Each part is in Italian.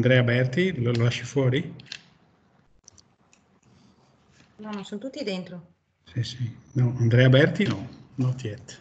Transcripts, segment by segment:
Andrea Berti, lo lasci fuori? No, non sono tutti dentro. Sì. No, Andrea Berti no, not yet.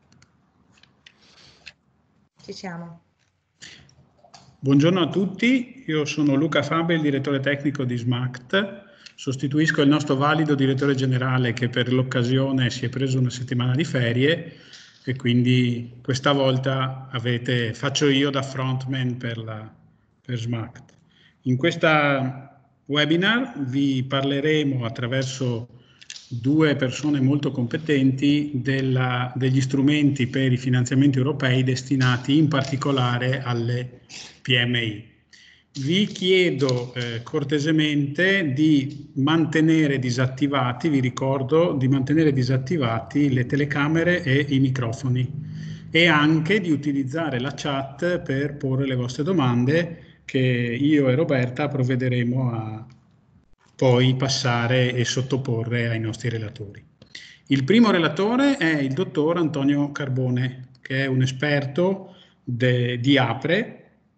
Ci siamo. Buongiorno a tutti, io sono Luca Fabe, il direttore tecnico di SMACT. Sostituisco il nostro valido direttore generale che per l'occasione si è preso una settimana di ferie e quindi questa volta faccio io da frontman per SMACT. In questa webinar vi parleremo attraverso due persone molto competenti degli strumenti per i finanziamenti europei destinati in particolare alle PMI. Vi chiedo cortesemente di mantenere disattivati, vi ricordo, di mantenere disattivati le telecamere e i microfoni e anche di utilizzare la chat per porre le vostre domande che io e Roberta provvederemo a poi passare e sottoporre ai nostri relatori. Il primo relatore è il dottor Antonio Carbone, che è un esperto di APRE.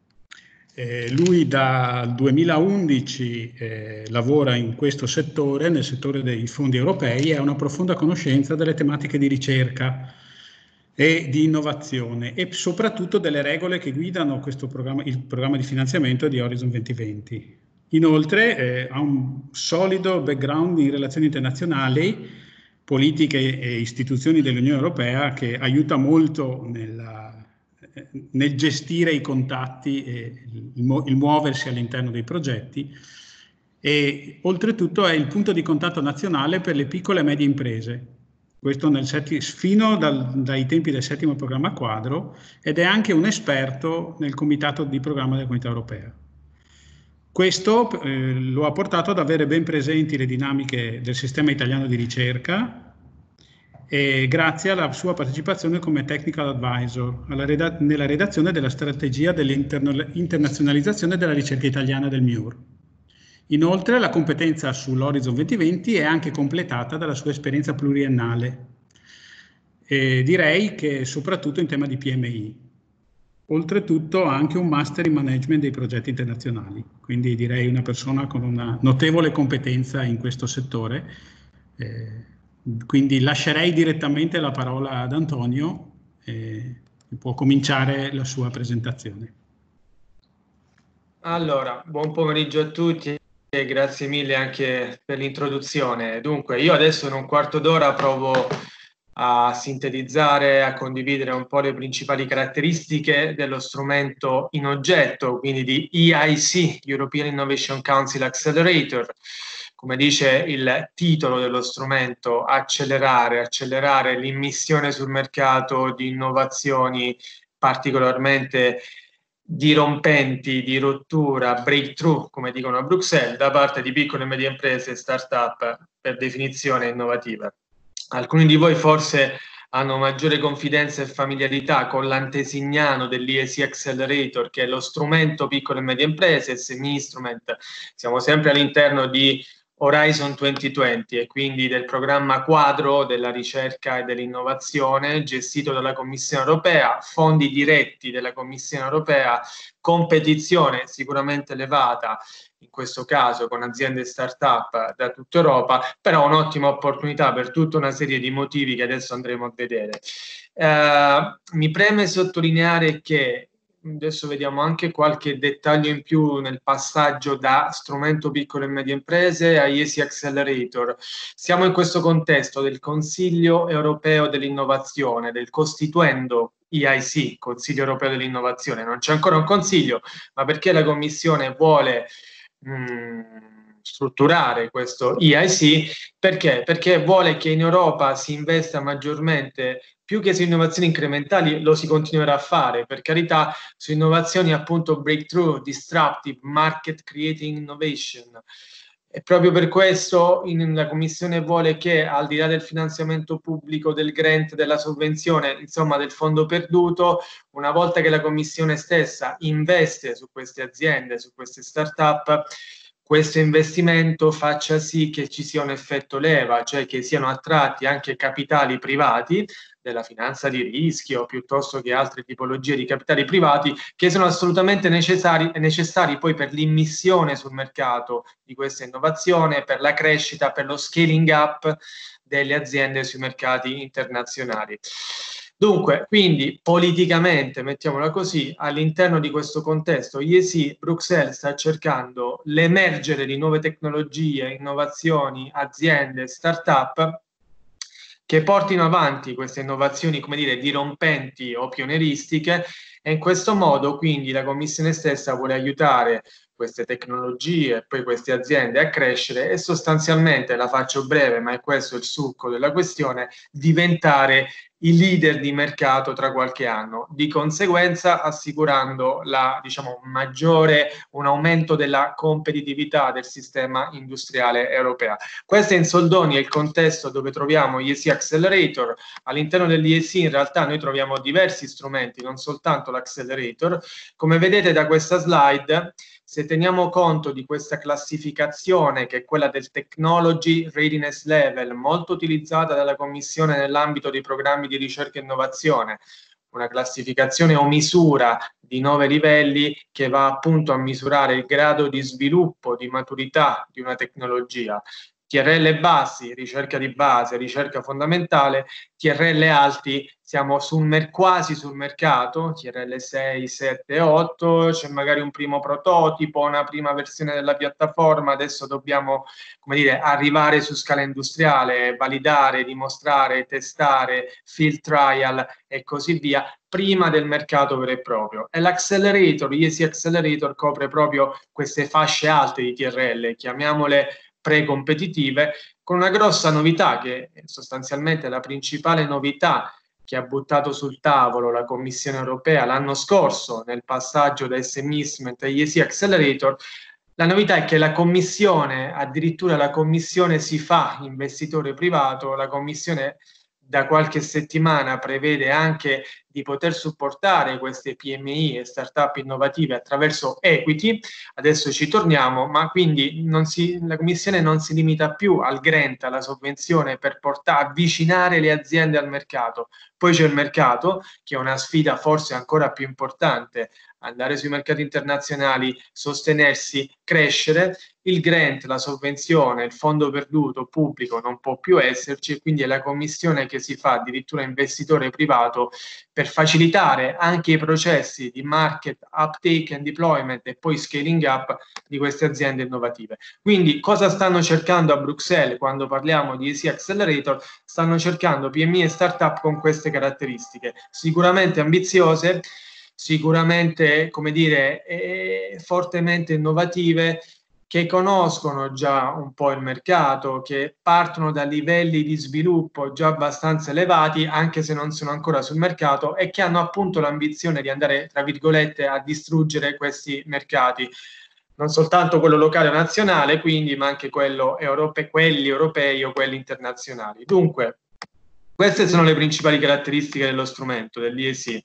Lui dal 2011 lavora in questo settore, nel settore dei fondi europei, e ha una profonda conoscenza delle tematiche di ricerca e di innovazione e soprattutto delle regole che guidano il programma di finanziamento di Horizon 2020. Inoltre ha un solido background in relazioni internazionali, politiche e istituzioni dell'Unione Europea che aiuta molto nel gestire i contatti e il muoversi all'interno dei progetti e oltretutto è il punto di contatto nazionale per le piccole e medie imprese. Questo fino dai tempi del settimo programma quadro ed è anche un esperto nel comitato di programma della Comunità Europea. Questo lo ha portato ad avere ben presenti le dinamiche del sistema italiano di ricerca e grazie alla sua partecipazione come technical advisor nella redazione della strategia dell'internazionalizzazione della ricerca italiana del MIUR. Inoltre la competenza sull'Horizon 2020 è anche completata dalla sua esperienza pluriennale, direi che soprattutto in tema di PMI. Oltretutto ha anche un master in management dei progetti internazionali, quindi direi una persona con una notevole competenza in questo settore. Quindi lascerei direttamente la parola ad Antonio e può cominciare la sua presentazione. Allora, buon pomeriggio a tutti e grazie mille anche per l'introduzione. Dunque, io adesso in un quarto d'ora provo a sintetizzare, a condividere un po' le principali caratteristiche dello strumento in oggetto, quindi di EIC, European Innovation Council Accelerator. Come dice il titolo dello strumento, accelerare l'immissione sul mercato di innovazioni particolarmente dirompenti, di rottura, breakthrough, come dicono a Bruxelles, da parte di piccole e medie imprese e start-up per definizione innovativa. Alcuni di voi forse hanno maggiore confidenza e familiarità con l'antesignano dell'EIC Accelerator, che è lo strumento piccole e medie imprese, SME Instrument. Siamo sempre all'interno di Horizon 2020 e quindi del programma quadro della ricerca e dell'innovazione gestito dalla Commissione Europea, fondi diretti della Commissione Europea, competizione sicuramente elevata, in questo caso con aziende start-up da tutta Europa, però un'ottima opportunità per tutta una serie di motivi che adesso andremo a vedere. Mi preme sottolineare che adesso vediamo anche qualche dettaglio in più nel passaggio da strumento piccole e medie imprese a EIC Accelerator. Siamo in questo contesto del Consiglio Europeo dell'Innovazione, del costituendo EIC, Consiglio Europeo dell'Innovazione. Non c'è ancora un consiglio, ma perché la Commissione vuole strutturare questo EIC, perché? Perché vuole che in Europa si investa maggiormente, più che su innovazioni incrementali lo si continuerà a fare, per carità, su innovazioni appunto breakthrough, disruptive, market creating innovation. E proprio per questo la Commissione vuole che al di là del finanziamento pubblico, del grant, della sovvenzione, insomma del fondo perduto, una volta che la Commissione stessa investe su queste aziende, su queste start-up, questo investimento faccia sì che ci sia un effetto leva, cioè che siano attratti anche capitali privati della finanza di rischio piuttosto che altre tipologie di capitali privati che sono assolutamente necessari poi per l'immissione sul mercato di questa innovazione, per la crescita, per lo scaling up delle aziende sui mercati internazionali. Dunque, quindi politicamente, mettiamola così, all'interno di questo contesto IEC, Bruxelles sta cercando l'emergere di nuove tecnologie, innovazioni, aziende, start-up che portino avanti queste innovazioni, come dire, dirompenti o pionieristiche, e in questo modo quindi la Commissione stessa vuole aiutare queste tecnologie e poi queste aziende a crescere e sostanzialmente, la faccio breve, ma è questo il succo della questione, diventare i leader di mercato tra qualche anno, di conseguenza assicurando un aumento della competitività del sistema industriale europeo. Questo in soldoni è il contesto dove troviamo IEC Accelerator. All'interno dell'IEC in realtà noi troviamo diversi strumenti, non soltanto l'Accelerator. Come vedete da questa slide, se teniamo conto di questa classificazione, che è quella del Technology Readiness Level, molto utilizzata dalla Commissione nell'ambito dei programmi di ricerca e innovazione, una classificazione o misura di 9 livelli che va appunto a misurare il grado di sviluppo, di maturità di una tecnologia. TRL bassi, ricerca di base, ricerca fondamentale, TRL alti, siamo quasi sul mercato, TRL 6, 7, 8, c'è magari un primo prototipo, una prima versione della piattaforma, adesso dobbiamo, come dire, arrivare su scala industriale, validare, dimostrare, testare, field trial e così via, prima del mercato vero e proprio. E l'Accelerator, IEC Accelerator, copre proprio queste fasce alte di TRL, chiamiamole pre-competitive, con una grossa novità che è sostanzialmente la principale novità che ha buttato sul tavolo la Commissione europea l'anno scorso nel passaggio da SMISMET a IEC Accelerator. La novità è che la Commissione, addirittura la Commissione si fa investitore privato, la Commissione da qualche settimana prevede anche di poter supportare queste PMI e start-up innovative attraverso equity, adesso ci torniamo, ma quindi la Commissione non si limita più al grant, alla sovvenzione per avvicinare le aziende al mercato. Poi c'è il mercato, che è una sfida forse ancora più importante, andare sui mercati internazionali, sostenersi, crescere. Il grant, la sovvenzione, il fondo perduto pubblico non può più esserci, quindi è la Commissione che si fa addirittura investitore privato per facilitare anche i processi di market uptake and deployment e poi scaling up di queste aziende innovative. Quindi cosa stanno cercando a Bruxelles quando parliamo di EC Accelerator? Stanno cercando PMI e startup con queste caratteristiche, sicuramente ambiziose, sicuramente, come dire, fortemente innovative, che conoscono già un po' il mercato, che partono da livelli di sviluppo già abbastanza elevati, anche se non sono ancora sul mercato, e che hanno appunto l'ambizione di andare, tra virgolette, a distruggere questi mercati. Non soltanto quello locale o nazionale, quindi, ma anche quelli europei o quelli internazionali. Dunque, queste sono le principali caratteristiche dello strumento, dell'IEC.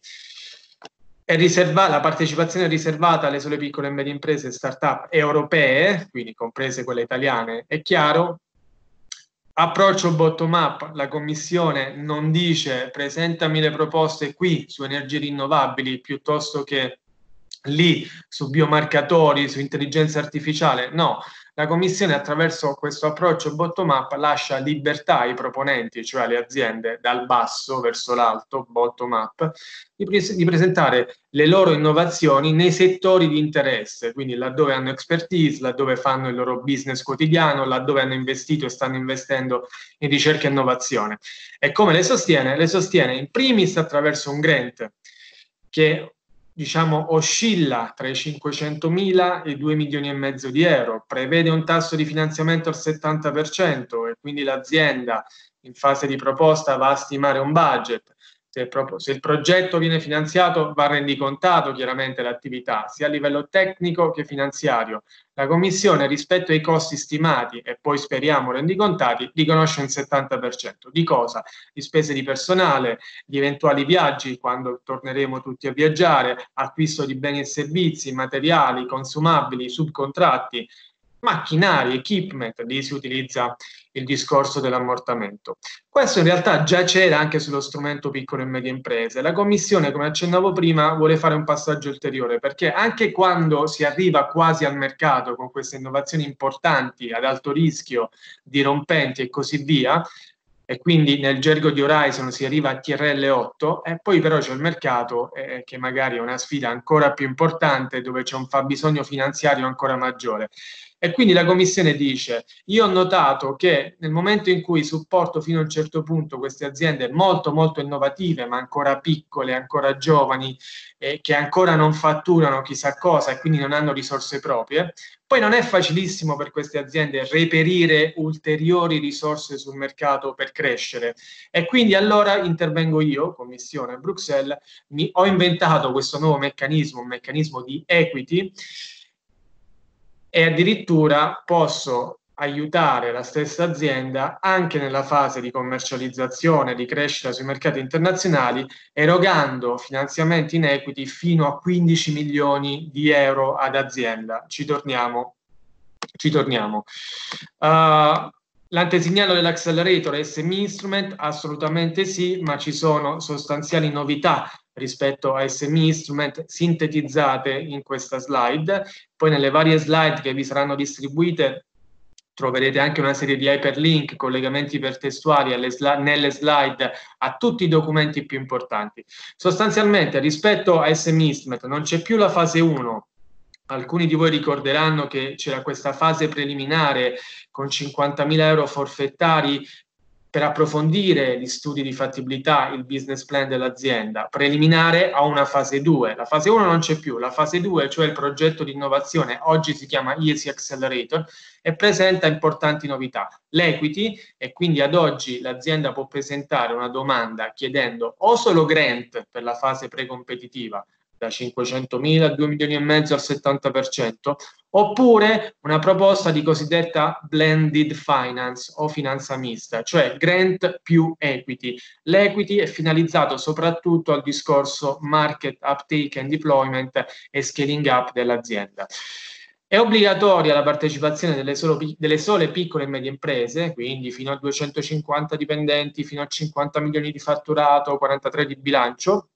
La partecipazione è riservata alle sole piccole e medie imprese e start-up europee, quindi comprese quelle italiane, è chiaro. Approccio bottom-up, la Commissione non dice presentami le proposte qui su energie rinnovabili piuttosto che lì su biomarcatori, su intelligenza artificiale, no. La Commissione attraverso questo approccio bottom-up lascia libertà ai proponenti, cioè alle aziende, dal basso verso l'alto, bottom-up, di presentare le loro innovazioni nei settori di interesse, quindi laddove hanno expertise, laddove fanno il loro business quotidiano, laddove hanno investito e stanno investendo in ricerca e innovazione. E come le sostiene? Le sostiene in primis attraverso un grant che oscilla tra i 500.000 e i 2 milioni e mezzo di euro, prevede un tasso di finanziamento al 70% e quindi l'azienda in fase di proposta va a stimare un budget. Se il progetto viene finanziato va rendicontato chiaramente l'attività, sia a livello tecnico che finanziario. La Commissione rispetto ai costi stimati e poi speriamo rendicontati riconosce un 70%. Di cosa? Di spese di personale, di eventuali viaggi quando torneremo tutti a viaggiare, acquisto di beni e servizi, materiali, consumabili, subcontratti. macchinari, equipment, lì si utilizza il discorso dell'ammortamento. Questo in realtà già c'era anche sullo strumento piccole e medie imprese. La Commissione, come accennavo prima, vuole fare un passaggio ulteriore, perché anche quando si arriva quasi al mercato con queste innovazioni importanti, ad alto rischio, dirompenti e così via, e quindi nel gergo di Horizon si arriva a TRL 8, e poi però c'è il mercato che magari è una sfida ancora più importante, dove c'è un fabbisogno finanziario ancora maggiore. E quindi la Commissione dice: io ho notato che nel momento in cui supporto fino a un certo punto queste aziende molto molto innovative, ma ancora piccole, ancora giovani, che ancora non fatturano chissà cosa e quindi non hanno risorse proprie, poi non è facilissimo per queste aziende reperire ulteriori risorse sul mercato per crescere. E quindi allora intervengo io, Commissione Bruxelles, ho inventato questo nuovo meccanismo, un meccanismo di equity, e addirittura posso aiutare la stessa azienda anche nella fase di commercializzazione, di crescita sui mercati internazionali, erogando finanziamenti in equity fino a 15 milioni di euro ad azienda. Ci torniamo. L'antesignano dell'accelerator SME Instrument? Assolutamente sì, ma ci sono sostanziali novità rispetto a SME Instrument sintetizzate in questa slide. Poi nelle varie slide che vi saranno distribuite troverete anche una serie di hyperlink, collegamenti ipertestuali nelle slide a tutti i documenti più importanti. Sostanzialmente rispetto a SME Instrument non c'è più la fase 1. Alcuni di voi ricorderanno che c'era questa fase preliminare con 50.000 euro forfettari per approfondire gli studi di fattibilità, il business plan dell'azienda, preliminare a una fase 2. La fase 1 non c'è più, la fase 2, cioè il progetto di innovazione, oggi si chiama ESI Accelerator, e presenta importanti novità. L'equity, e quindi ad oggi l'azienda può presentare una domanda chiedendo o solo grant per la fase precompetitiva, da 500.000 a 2 milioni e mezzo al 70%, oppure una proposta di cosiddetta blended finance o finanza mista, cioè grant più equity. L'equity è finalizzato soprattutto al discorso market uptake and deployment e scaling up dell'azienda. È obbligatoria la partecipazione delle sole piccole e medie imprese, quindi fino a 250 dipendenti, fino a 50 milioni di fatturato, 43 di bilancio.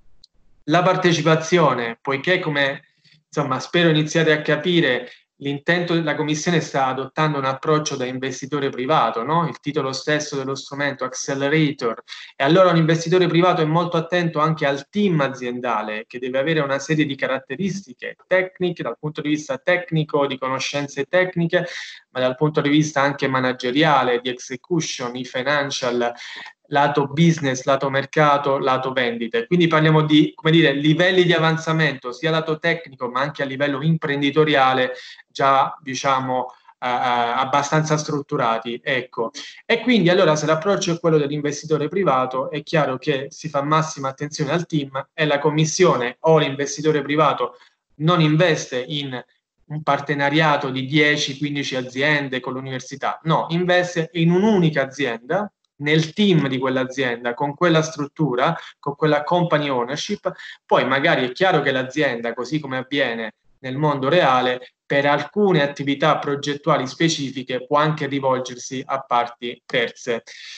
La partecipazione, poiché come insomma spero iniziate a capire, l'intento della Commissione sta adottando un approccio da investitore privato, no? Il titolo stesso dello strumento, Accelerator, e allora un investitore privato è molto attento anche al team aziendale, che deve avere una serie di caratteristiche tecniche, dal punto di vista tecnico, di conoscenze tecniche, ma dal punto di vista anche manageriale, di execution, i financial, lato business, lato mercato, lato vendite. Quindi parliamo di, come dire, livelli di avanzamento sia lato tecnico ma anche a livello imprenditoriale già, diciamo, abbastanza strutturati. Ecco. E quindi allora se l'approccio è quello dell'investitore privato, è chiaro che si fa massima attenzione al team e la commissione o l'investitore privato non investe in un partenariato di 10-15 aziende con l'università, no, investe in un'unica azienda, nel team di quell'azienda, con quella struttura, con quella company ownership. Poi magari è chiaro che l'azienda, così come avviene nel mondo reale, per alcune attività progettuali specifiche può anche rivolgersi a parti terze.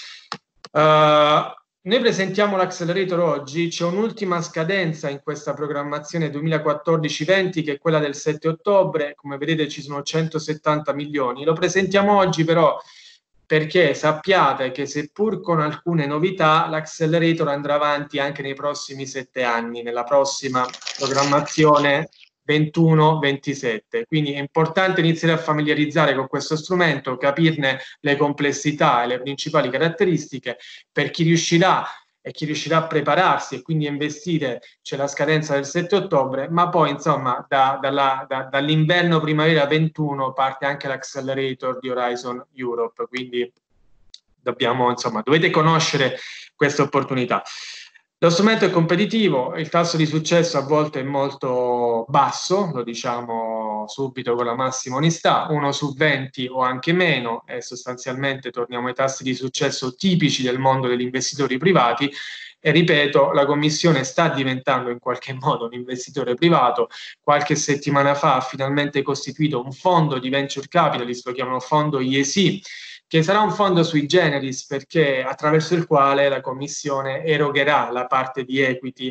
Noi presentiamo l'Accelerator oggi, c'è un'ultima scadenza in questa programmazione 2014-20 che è quella del 7 ottobre, come vedete ci sono 170 milioni, lo presentiamo oggi però perché sappiate che seppur con alcune novità l'Accelerator andrà avanti anche nei prossimi 7 anni, nella prossima programmazione 21-27. Quindi è importante iniziare a familiarizzare con questo strumento, capirne le complessità e le principali caratteristiche. Per chi riuscirà e chi riuscirà a prepararsi e quindi a investire, c'è la scadenza del 7 ottobre, ma poi insomma dall'inverno primavera 21 parte anche l'Accelerator di Horizon Europe, quindi dovete conoscere questa opportunità. Lo strumento è competitivo, il tasso di successo a volte è molto basso, lo diciamo subito con la massima onestà, 1 su 20 o anche meno, e sostanzialmente torniamo ai tassi di successo tipici del mondo degli investitori privati, E ripeto, la Commissione sta diventando in qualche modo un investitore privato. Qualche settimana fa ha finalmente costituito un fondo di venture capitalist, lo chiamano fondo IEC, che sarà un fondo sui generis, perché attraverso il quale la Commissione erogherà la parte di equity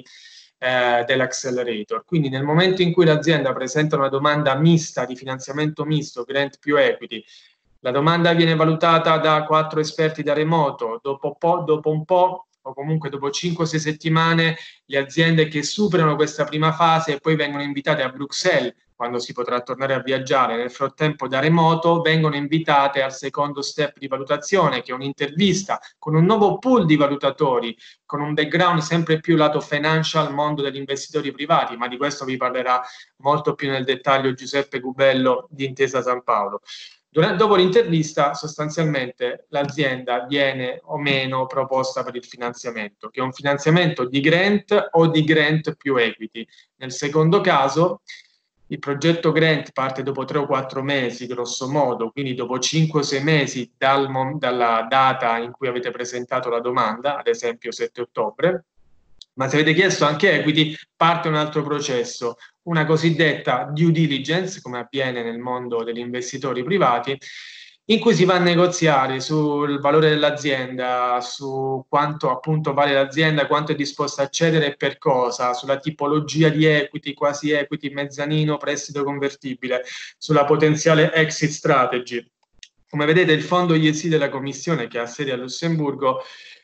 dell'accelerator. Quindi nel momento in cui l'azienda presenta una domanda mista di finanziamento misto, grant più equity, la domanda viene valutata da 4 esperti da remoto, dopo un po', o comunque dopo 5-6 settimane, le aziende che superano questa prima fase e poi vengono invitate a Bruxelles, quando si potrà tornare a viaggiare nel frattempo da remoto, vengono invitate al secondo step di valutazione, che è un'intervista con un nuovo pool di valutatori, con un background sempre più lato financial, mondo degli investitori privati, ma di questo vi parlerà molto più nel dettaglio Giuseppe Gubello di Intesa San Paolo. Dopo l'intervista, sostanzialmente, l'azienda viene o meno proposta per il finanziamento, che è un finanziamento di grant o di grant più equity. Nel secondo caso, il progetto grant parte dopo 3 o 4 mesi, grosso modo, quindi dopo 5 o 6 mesi dalla data in cui avete presentato la domanda, ad esempio 7 ottobre, ma se avete chiesto anche equity, parte un altro processo, una cosiddetta due diligence, come avviene nel mondo degli investitori privati, in cui si va a negoziare sul valore dell'azienda, su quanto appunto vale l'azienda, quanto è disposta a cedere e per cosa, sulla tipologia di equity, quasi equity, mezzanino, prestito convertibile, sulla potenziale exit strategy. Come vedete, il fondo IEC della Commissione, che ha sede a Lussemburgo,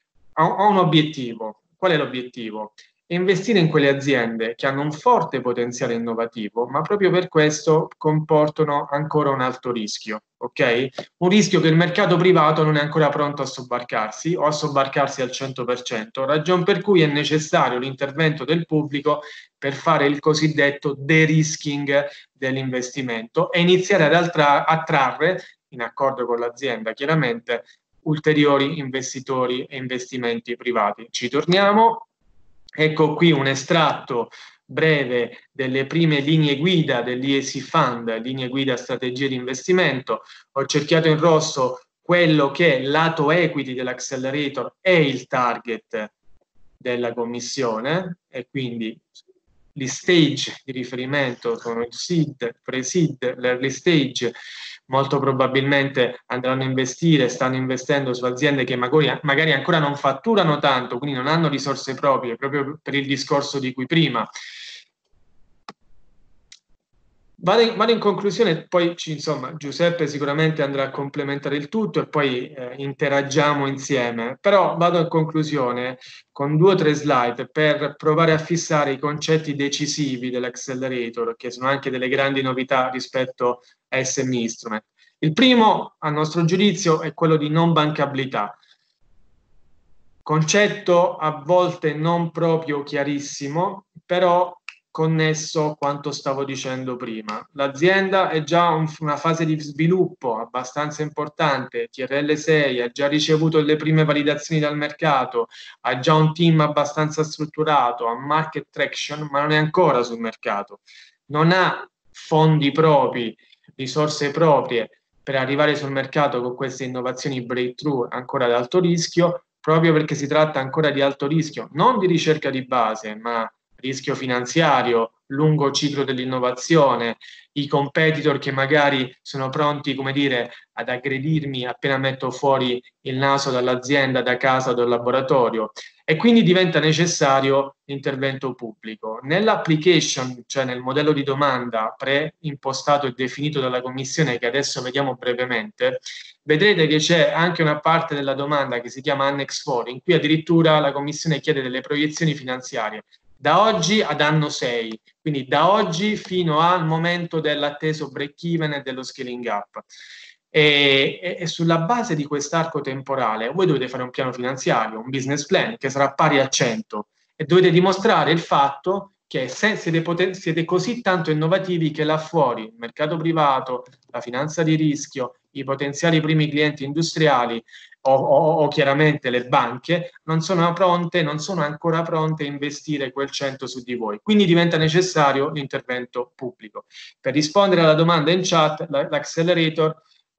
ha un obiettivo. Qual è l'obiettivo? Investire in quelle aziende che hanno un forte potenziale innovativo, ma proprio per questo comportano ancora un alto rischio, ok? Un rischio che il mercato privato non è ancora pronto a sobbarcarsi o a sobbarcarsi al 100%, ragion per cui è necessario l'intervento del pubblico per fare il cosiddetto de-risking dell'investimento e iniziare ad attrarre, in accordo con l'azienda chiaramente, ulteriori investitori e investimenti privati. Ci torniamo. Ecco qui un estratto breve delle prime linee guida dell'IEC Fund, linee guida strategie di investimento. Ho cerchiato in rosso quello che è lato equity dell'accelerator è il target della commissione, e quindi gli stage di riferimento sono il seed, pre-seed, l'early stage. Molto probabilmente andranno a investire, stanno investendo su aziende che magari ancora non fatturano tanto, quindi non hanno risorse proprie, proprio per il discorso di cui prima. Vado in conclusione, poi insomma Giuseppe sicuramente andrà a complementare il tutto e poi interagiamo insieme, però vado in conclusione con 2 o 3 slide per provare a fissare i concetti decisivi dell'accelerator, che sono anche delle grandi novità rispetto a SM Instrument. Il primo, a nostro giudizio, è quello di non bancabilità. Concetto a volte non proprio chiarissimo, però connesso a quanto stavo dicendo prima. L'azienda è già in una fase di sviluppo abbastanza importante, TRL 6, ha già ricevuto le prime validazioni dal mercato, ha già un team abbastanza strutturato, ha market traction, ma non è ancora sul mercato. Non ha fondi propri, risorse proprie per arrivare sul mercato con queste innovazioni breakthrough ancora ad alto rischio, proprio perché si tratta ancora di alto rischio, non di ricerca di base, ma rischio finanziario, lungo ciclo dell'innovazione, i competitor che magari sono pronti, come dire, ad aggredirmi appena metto fuori il naso dall'azienda, da casa o dal laboratorio, e quindi diventa necessario l'intervento pubblico. Nell'application, cioè nel modello di domanda pre-impostato e definito dalla Commissione, che adesso vediamo brevemente, vedrete che c'è anche una parte della domanda che si chiama Annex 4, in cui addirittura la Commissione chiede delle proiezioni finanziarie da oggi ad anno 6, quindi da oggi fino al momento dell'atteso break-even e dello scaling up. E sulla base di quest'arco temporale voi dovete fare un piano finanziario, un business plan che sarà pari a 100 e dovete dimostrare il fatto che siete così tanto innovativi che là fuori il mercato privato, la finanza di rischio, i potenziali primi clienti industriali o chiaramente le banche non sono ancora pronte a investire quel 100 su di voi. Quindi diventa necessario l'intervento pubblico. Per rispondere alla domanda in chat, l'accelerator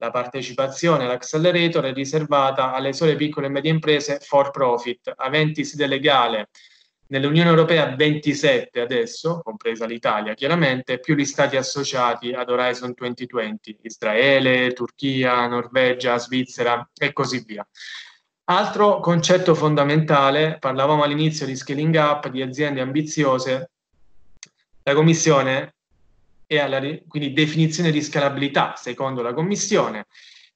La partecipazione all'accelerator è riservata alle sole piccole e medie imprese for profit, aventi sede legale nell'Unione Europea 27 adesso, compresa l'Italia chiaramente, più gli stati associati ad Horizon 2020, Israele, Turchia, Norvegia, Svizzera e così via. Altro concetto fondamentale, parlavamo all'inizio di scaling up, di aziende ambiziose, la Commissione è quindi definizione di scalabilità, secondo la Commissione,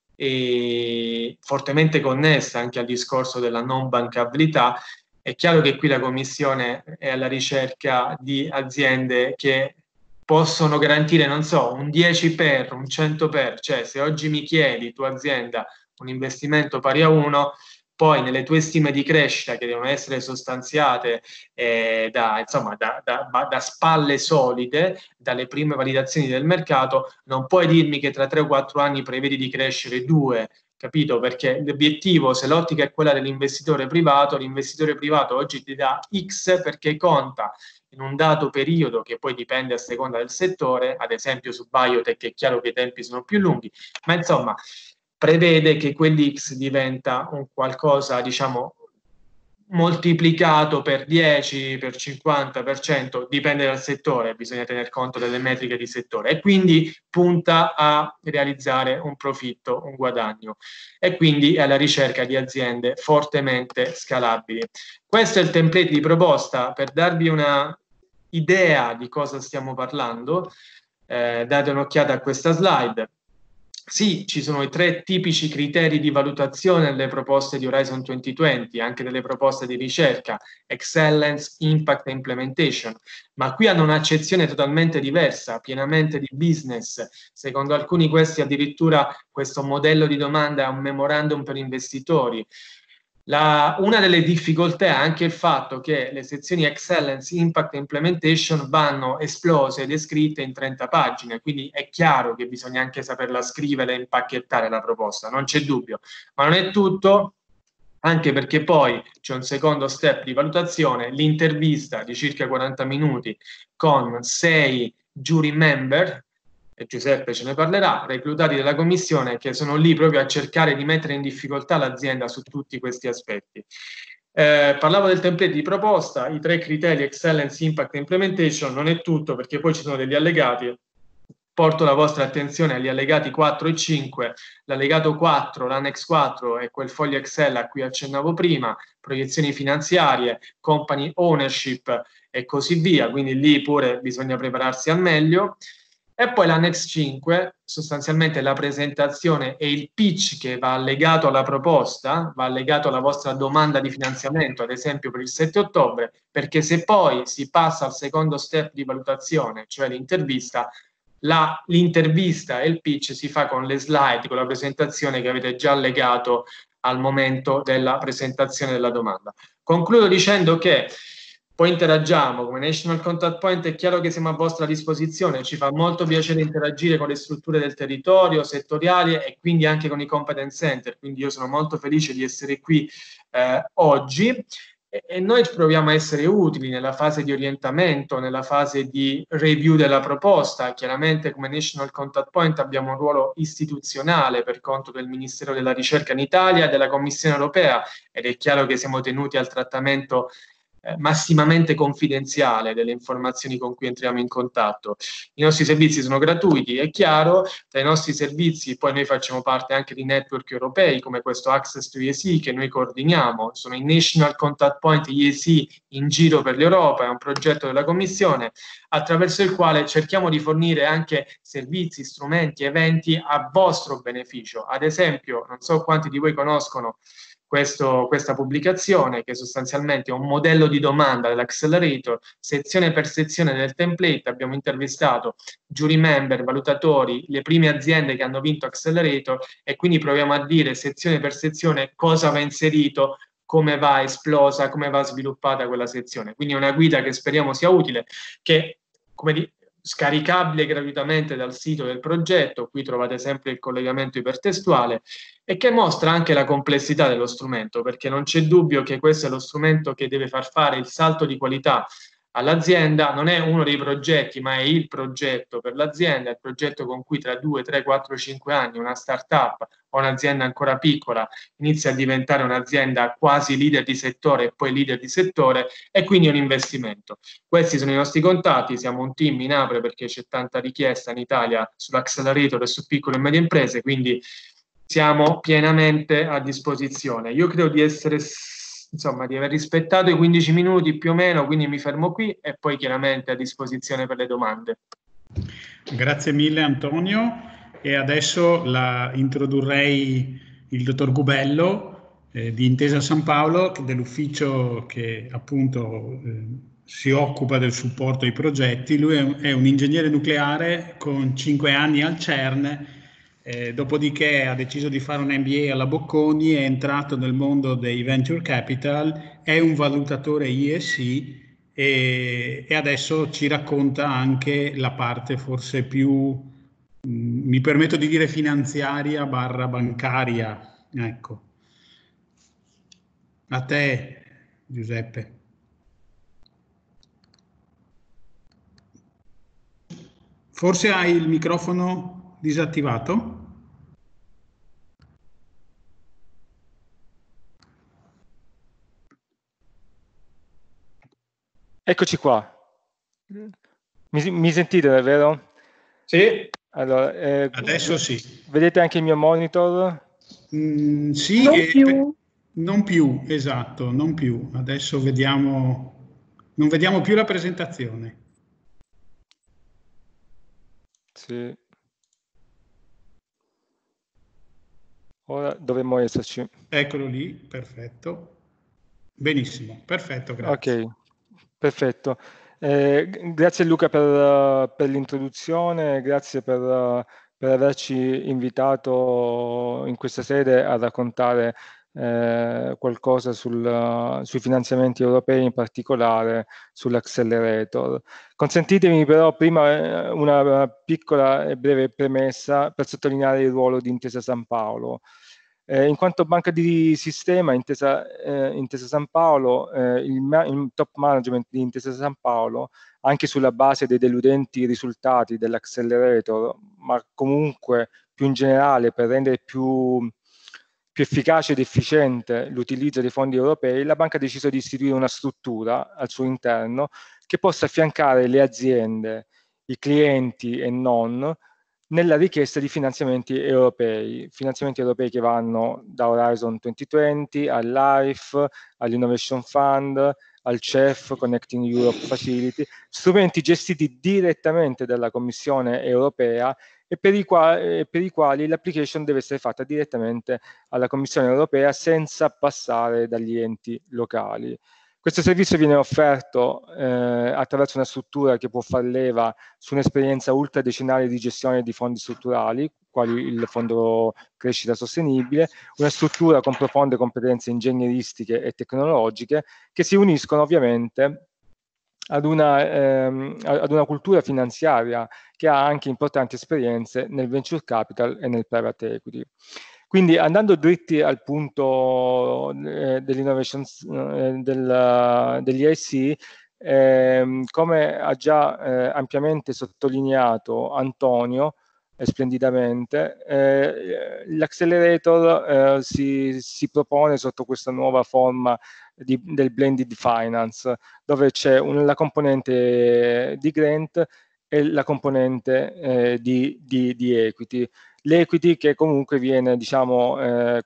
e fortemente connessa anche al discorso della non bancabilità. È chiaro che qui la Commissione è alla ricerca di aziende che possono garantire, non so, un 10 per, un 100 per, cioè se oggi mi chiedi, tua azienda, un investimento pari a 1, poi nelle tue stime di crescita che devono essere sostanziate da spalle solide, dalle prime validazioni del mercato, non puoi dirmi che tra 3 o 4 anni prevedi di crescere 2, capito? Perché l'obiettivo, se l'ottica è quella dell'investitore privato, l'investitore privato oggi ti dà X perché conta in un dato periodo che poi dipende a seconda del settore, ad esempio su biotech è chiaro che i tempi sono più lunghi, ma insomma prevede che quell'X diventa un qualcosa, diciamo, moltiplicato per 10, per 50%, dipende dal settore, bisogna tener conto delle metriche di settore, e quindi punta a realizzare un profitto, un guadagno, e quindi è alla ricerca di aziende fortemente scalabili. Questo è il template di proposta. Per darvi una idea di cosa stiamo parlando, date un'occhiata a questa slide. Sì, ci sono i 3 tipici criteri di valutazione nelle proposte di Horizon 2020, anche nelle proposte di ricerca: excellence, impact e implementation, ma qui hanno un'accezione totalmente diversa, pienamente di business. Secondo alcuni questi addirittura questo modello di domanda è un memorandum per investitori. Una delle difficoltà è anche il fatto che le sezioni Excellence, Impact e Implementation vanno esplose e descritte in 30 pagine, quindi è chiaro che bisogna anche saperla scrivere e impacchettare la proposta, non c'è dubbio, ma non è tutto, anche perché poi c'è un secondo step di valutazione, l'intervista di circa 40 minuti con 6 jury member, e Giuseppe ce ne parlerà, reclutati dalla Commissione, che sono lì proprio a cercare di mettere in difficoltà l'azienda su tutti questi aspetti. Parlavo del template di proposta, i 3 criteri Excellence, Impact e Implementation, non è tutto perché poi ci sono degli allegati. Porto la vostra attenzione agli allegati 4 e 5. L'allegato 4, l'annex 4, è quel foglio Excel a cui accennavo prima, proiezioni finanziarie, company ownership e così via, quindi lì pure bisogna prepararsi al meglio. E poi l'annex 5, sostanzialmente la presentazione e il pitch che va allegato alla proposta, va allegato alla vostra domanda di finanziamento, ad esempio per il 7 ottobre, perché se poi si passa al secondo step di valutazione, cioè l'intervista, l'intervista e il pitch si fa con le slide, con la presentazione che avete già allegato al momento della presentazione della domanda. Concludo dicendo che poi interagiamo come National Contact Point, è chiaro che siamo a vostra disposizione, ci fa molto piacere interagire con le strutture del territorio, settoriali e quindi anche con i competence center, quindi io sono molto felice di essere qui oggi e noi proviamo a essere utili nella fase di orientamento, nella fase di review della proposta. Chiaramente come National Contact Point abbiamo un ruolo istituzionale per conto del Ministero della Ricerca in Italia e della Commissione Europea, ed è chiaro che siamo tenuti al trattamento massimamente confidenziale delle informazioni con cui entriamo in contatto. I nostri servizi sono gratuiti, è chiaro. Tra i nostri servizi poi noi facciamo parte anche di network europei come questo Access to EAC che noi coordiniamo, sono i National Contact Point EAC in giro per l'Europa, è un progetto della Commissione attraverso il quale cerchiamo di fornire anche servizi, strumenti, eventi a vostro beneficio. Ad esempio, non so quanti di voi conoscono questa pubblicazione, che sostanzialmente è un modello di domanda dell'Accelerator, sezione per sezione del template. Abbiamo intervistato jury member, valutatori, le prime aziende che hanno vinto Accelerator, e quindi proviamo a dire sezione per sezione cosa va inserito, come va esplosa, come va sviluppata quella sezione. Quindi è una guida che speriamo sia utile, che scaricabile gratuitamente dal sito del progetto, qui trovate sempre il collegamento ipertestuale, e che mostra anche la complessità dello strumento, perché non c'è dubbio che questo è lo strumento che deve far fare il salto di qualità all'azienda, non è uno dei progetti, ma è il progetto per l'azienda, il progetto con cui tra 2, 3, 4, 5 anni una startup o un'azienda ancora piccola inizia a diventare un'azienda quasi leader di settore e poi leader di settore, e quindi un investimento. Questi sono i nostri contatti, siamo un team in Apre perché c'è tanta richiesta in Italia sull'accelerator e su piccole e medie imprese, quindi siamo pienamente a disposizione. Io credo di essere, insomma, di aver rispettato i 15 minuti più o meno, quindi mi fermo qui e poi chiaramente a disposizione per le domande. Grazie mille Antonio, e adesso introdurrei il dottor Gubello di Intesa San Paolo, dell'ufficio che appunto si occupa del supporto ai progetti. Lui è un ingegnere nucleare con 5 anni al CERN. Dopodiché ha deciso di fare un MBA alla Bocconi, è entrato nel mondo dei venture capital, è un valutatore ESG e adesso ci racconta anche la parte forse più, mi permetto di dire, finanziaria / bancaria. Ecco. A te, Giuseppe. Forse hai il microfono disattivato? Eccoci qua. Mi sentite, vero? Sì. Allora, adesso sì. Vedete anche il mio monitor? Sì, non più, esatto, non più. Adesso non vediamo più la presentazione. Sì. Ora dovremmo esserci. Eccolo lì, perfetto. Benissimo, perfetto, grazie. Ok, perfetto. Grazie Luca per l'introduzione, grazie per averci invitato in questa sede a raccontare qualcosa sui finanziamenti europei, in particolare sull'accelerator. Consentitemi però prima una piccola e breve premessa per sottolineare il ruolo di Intesa San Paolo. In quanto banca di sistema, Intesa San Paolo, il top management di Intesa San Paolo, anche sulla base dei deludenti risultati dell'accelerator, ma comunque più in generale per rendere più efficace ed efficiente l'utilizzo dei fondi europei, la banca ha deciso di istituire una struttura al suo interno che possa affiancare le aziende, i clienti e non, nella richiesta di finanziamenti europei che vanno da Horizon 2020 all'AIF, all'Innovation Fund, al CEF, Connecting Europe Facility, strumenti gestiti direttamente dalla Commissione europea e per i quali l'application deve essere fatta direttamente alla Commissione europea senza passare dagli enti locali. Questo servizio viene offerto attraverso una struttura che può far leva su un'esperienza ultradecennale di gestione di fondi strutturali, quali il Fondo Crescita Sostenibile, una struttura con profonde competenze ingegneristiche e tecnologiche che si uniscono ovviamente ad una cultura finanziaria che ha anche importanti esperienze nel venture capital e nel private equity. Quindi andando dritti al punto dell'innovation degli IC, come ha già ampiamente sottolineato Antonio splendidamente, l'accelerator si propone sotto questa nuova forma del blended finance, dove c'è la componente di grant e la componente di equity. L'equity che comunque viene, diciamo,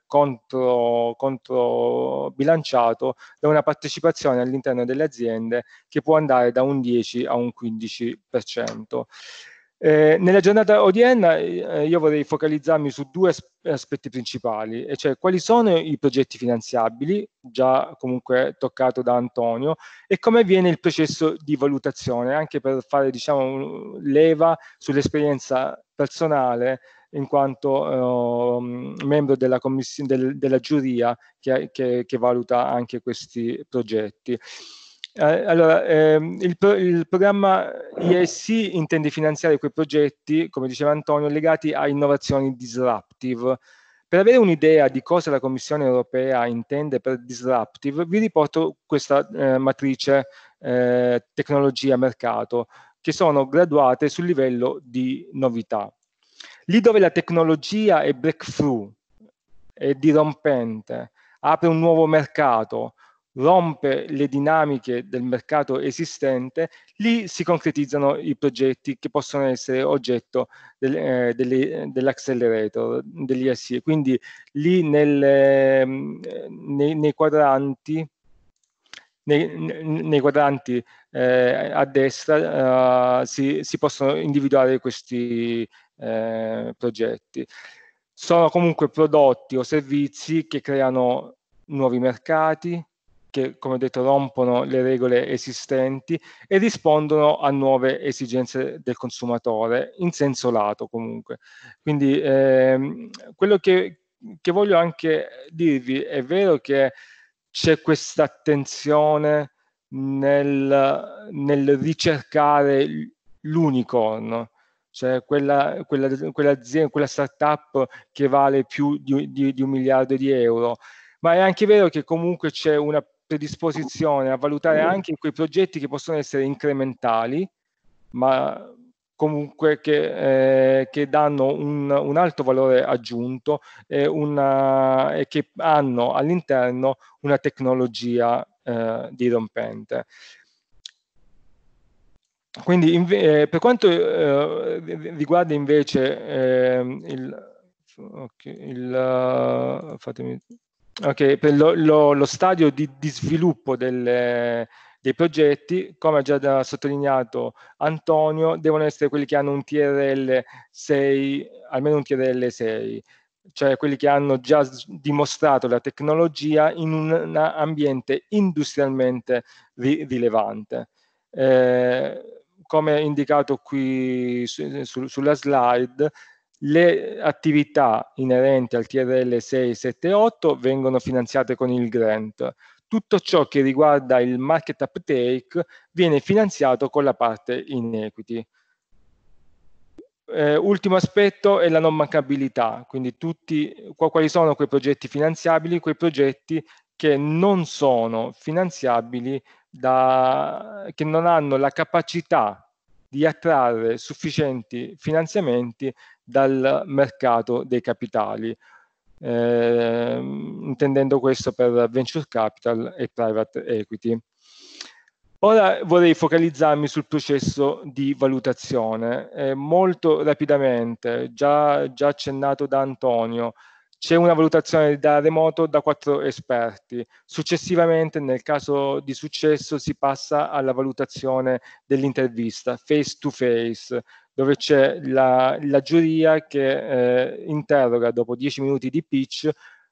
controbilanciato da una partecipazione all'interno delle aziende che può andare da un 10 a un 15%. Nella giornata odierna io vorrei focalizzarmi su due aspetti principali, e cioè quali sono i progetti finanziabili, già comunque toccato da Antonio, e come avviene il processo di valutazione, anche per fare, diciamo, leva sull'esperienza personale in quanto membro della commissione della giuria che valuta anche questi progetti. Allora, il programma ISC intende finanziare quei progetti, come diceva Antonio, legati a innovazioni disruptive, Per avere un'idea di cosa la Commissione europea intende per disruptive, vi riporto questa matrice tecnologia-mercato, che sono graduate sul livello di novità. Lì dove la tecnologia è breakthrough, è dirompente, apre un nuovo mercato, rompe le dinamiche del mercato esistente, lì si concretizzano i progetti che possono essere oggetto dell'accelerator, degli ISE. Quindi lì nei quadranti, nei quadranti a destra si possono individuare questi progetti. Sono comunque prodotti o servizi che creano nuovi mercati, che, come ho detto, rompono le regole esistenti e rispondono a nuove esigenze del consumatore, in senso lato comunque. Quindi quello che voglio anche dirvi, è vero che c'è questa attenzione nel ricercare l'unicorn, cioè quell'azienda, quella startup che vale più di 1 miliardo di euro, ma è anche vero che comunque c'è una predisposizione a valutare anche quei progetti che possono essere incrementali, ma comunque che danno un alto valore aggiunto e che hanno all'interno una tecnologia dirompente. Quindi per quanto riguarda invece per lo stadio di sviluppo dei progetti, come ha già sottolineato Antonio, devono essere quelli che hanno un TRL 6, almeno un TRL 6, cioè quelli che hanno già dimostrato la tecnologia in un ambiente industrialmente rilevante. Come indicato qui sulla slide, le attività inerenti al TRL 678 vengono finanziate con il grant. Tutto ciò che riguarda il market uptake viene finanziato con la parte in equity. Ultimo aspetto è la non mancabilità, quindi quali sono quei progetti finanziabili, quei progetti che non sono finanziabili, che non hanno la capacità di attrarre sufficienti finanziamenti dal mercato dei capitali, intendendo questo per venture capital e private equity. Ora vorrei focalizzarmi sul processo di valutazione. Molto rapidamente, già accennato da Antonio, c'è una valutazione da remoto da 4 esperti. Successivamente, nel caso di successo, si passa alla valutazione dell'intervista, face to face, dove c'è la giuria che interroga dopo 10 minuti di pitch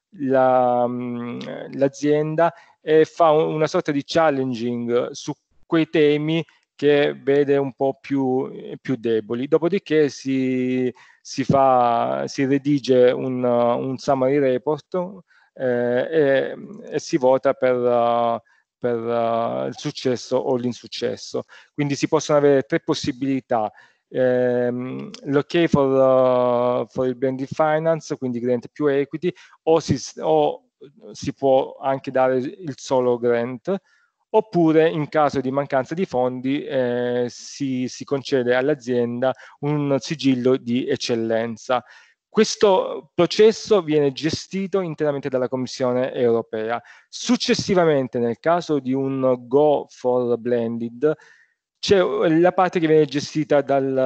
l'azienda e fa una sorta di challenging su quei temi che vede un po' più deboli. Dopodiché si redige un summary report e si vota per il successo o l'insuccesso. Quindi si possono avere 3 possibilità. L'ok for il blended finance, quindi grant più equity, o si può anche dare il solo grant, oppure in caso di mancanza di fondi si concede all'azienda un sigillo di eccellenza. Questo processo viene gestito interamente dalla Commissione europea. Successivamente, nel caso di un Go for Blended, c'è la parte che viene gestita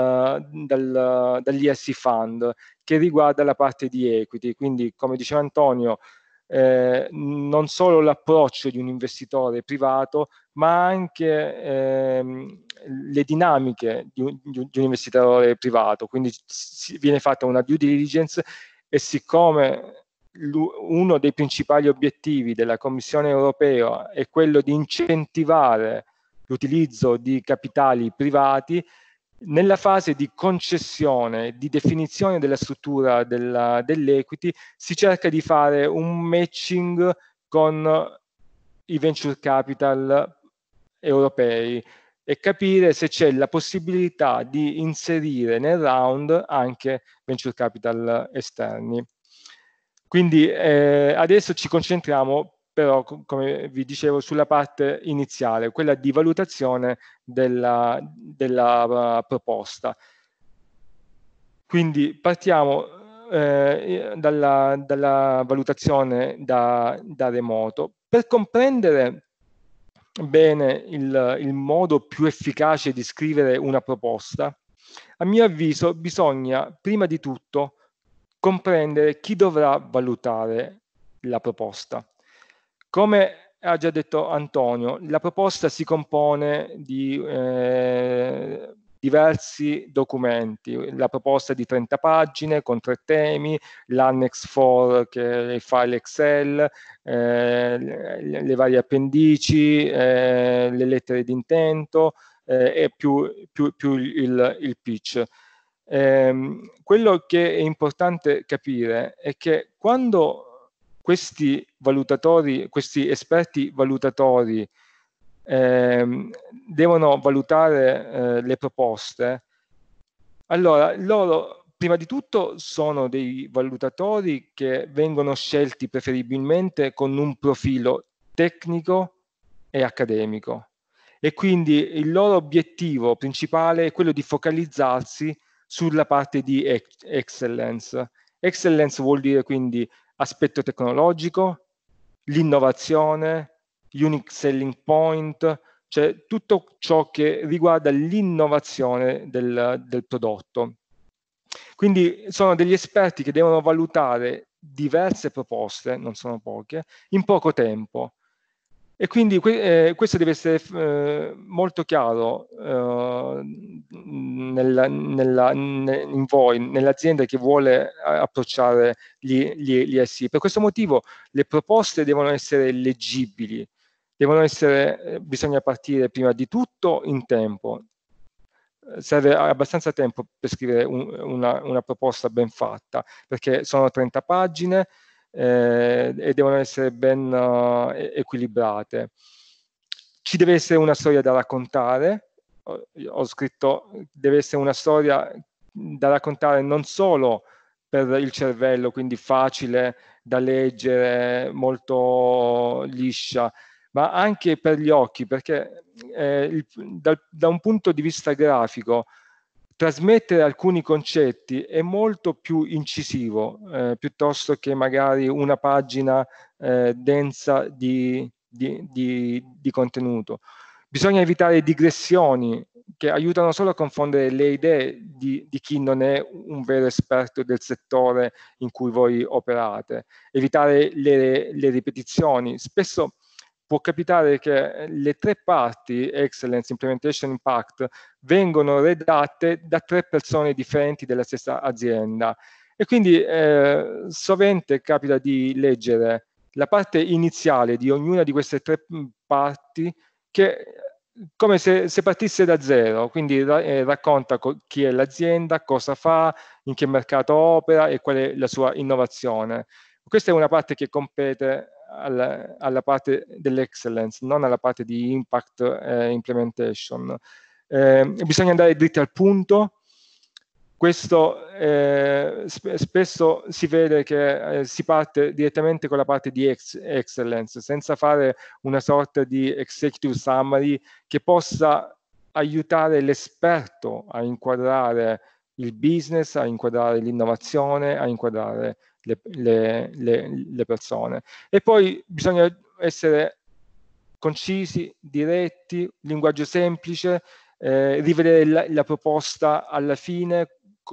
dagli ESI Fund, che riguarda la parte di equity. Quindi, come diceva Antonio, non solo l'approccio di un investitore privato, ma anche le dinamiche di un investitore privato. Quindi viene fatta una due diligence e siccome uno dei principali obiettivi della Commissione europea è quello di incentivare l'utilizzo di capitali privati, nella fase di concessione, di definizione della struttura dell'equity, si cerca di fare un matching con i venture capital europei e capire se c'è la possibilità di inserire nel round anche venture capital esterni. Quindi adesso ci concentriamo però, come vi dicevo, sulla parte iniziale, quella di valutazione della proposta. Quindi partiamo dalla valutazione da remoto. Per comprendere bene il modo più efficace di scrivere una proposta, a mio avviso bisogna prima di tutto comprendere chi dovrà valutare la proposta. Come ha già detto Antonio, la proposta si compone di diversi documenti, la proposta di 30 pagine con 3 temi, l'annex 4 che è il file Excel, le varie appendici, le lettere di intento e più il pitch. Quello che è importante capire è che quando questi valutatori, questi esperti valutatori devono valutare le proposte, allora loro prima di tutto sono dei valutatori che vengono scelti preferibilmente con un profilo tecnico e accademico, e quindi il loro obiettivo principale è quello di focalizzarsi sulla parte di excellence. Excellence vuol dire quindi aspetto tecnologico, l'innovazione, unique selling point, cioè tutto ciò che riguarda l'innovazione del prodotto. Quindi sono degli esperti che devono valutare diverse proposte, non sono poche, in poco tempo. E quindi questo deve essere molto chiaro in voi, nell'azienda che vuole approcciare gli SI. Per questo motivo le proposte devono essere leggibili, bisogna partire prima di tutto in tempo. Serve abbastanza tempo per scrivere una proposta ben fatta, perché sono 30 pagine, e devono essere ben equilibrate. Ci deve essere una storia da raccontare. Ho scritto deve essere una storia da raccontare non solo per il cervello, quindi facile da leggere, molto liscia, ma anche per gli occhi, perché da un punto di vista grafico trasmettere alcuni concetti è molto più incisivo, piuttosto che magari una pagina densa di contenuto. Bisogna evitare digressioni che aiutano solo a confondere le idee di chi non è un vero esperto del settore in cui voi operate. Evitare le ripetizioni. Spesso può capitare che le 3 parti, Excellence, Implementation, Impact, vengono redatte da 3 persone differenti della stessa azienda. E quindi sovente capita di leggere la parte iniziale di ognuna di queste 3 parti che come se partisse da zero, quindi racconta chi è l'azienda, cosa fa, in che mercato opera e qual è la sua innovazione. Questa è una parte che compete alla parte dell'excellence, non alla parte di impact implementation. Bisogna andare dritti al punto. Questo spesso si vede che si parte direttamente con la parte di excellence, senza fare una sorta di executive summary che possa aiutare l'esperto a inquadrare il business, a inquadrare l'innovazione, a inquadrare le persone. E poi bisogna essere concisi, diretti, linguaggio semplice, rivedere la proposta alla fine,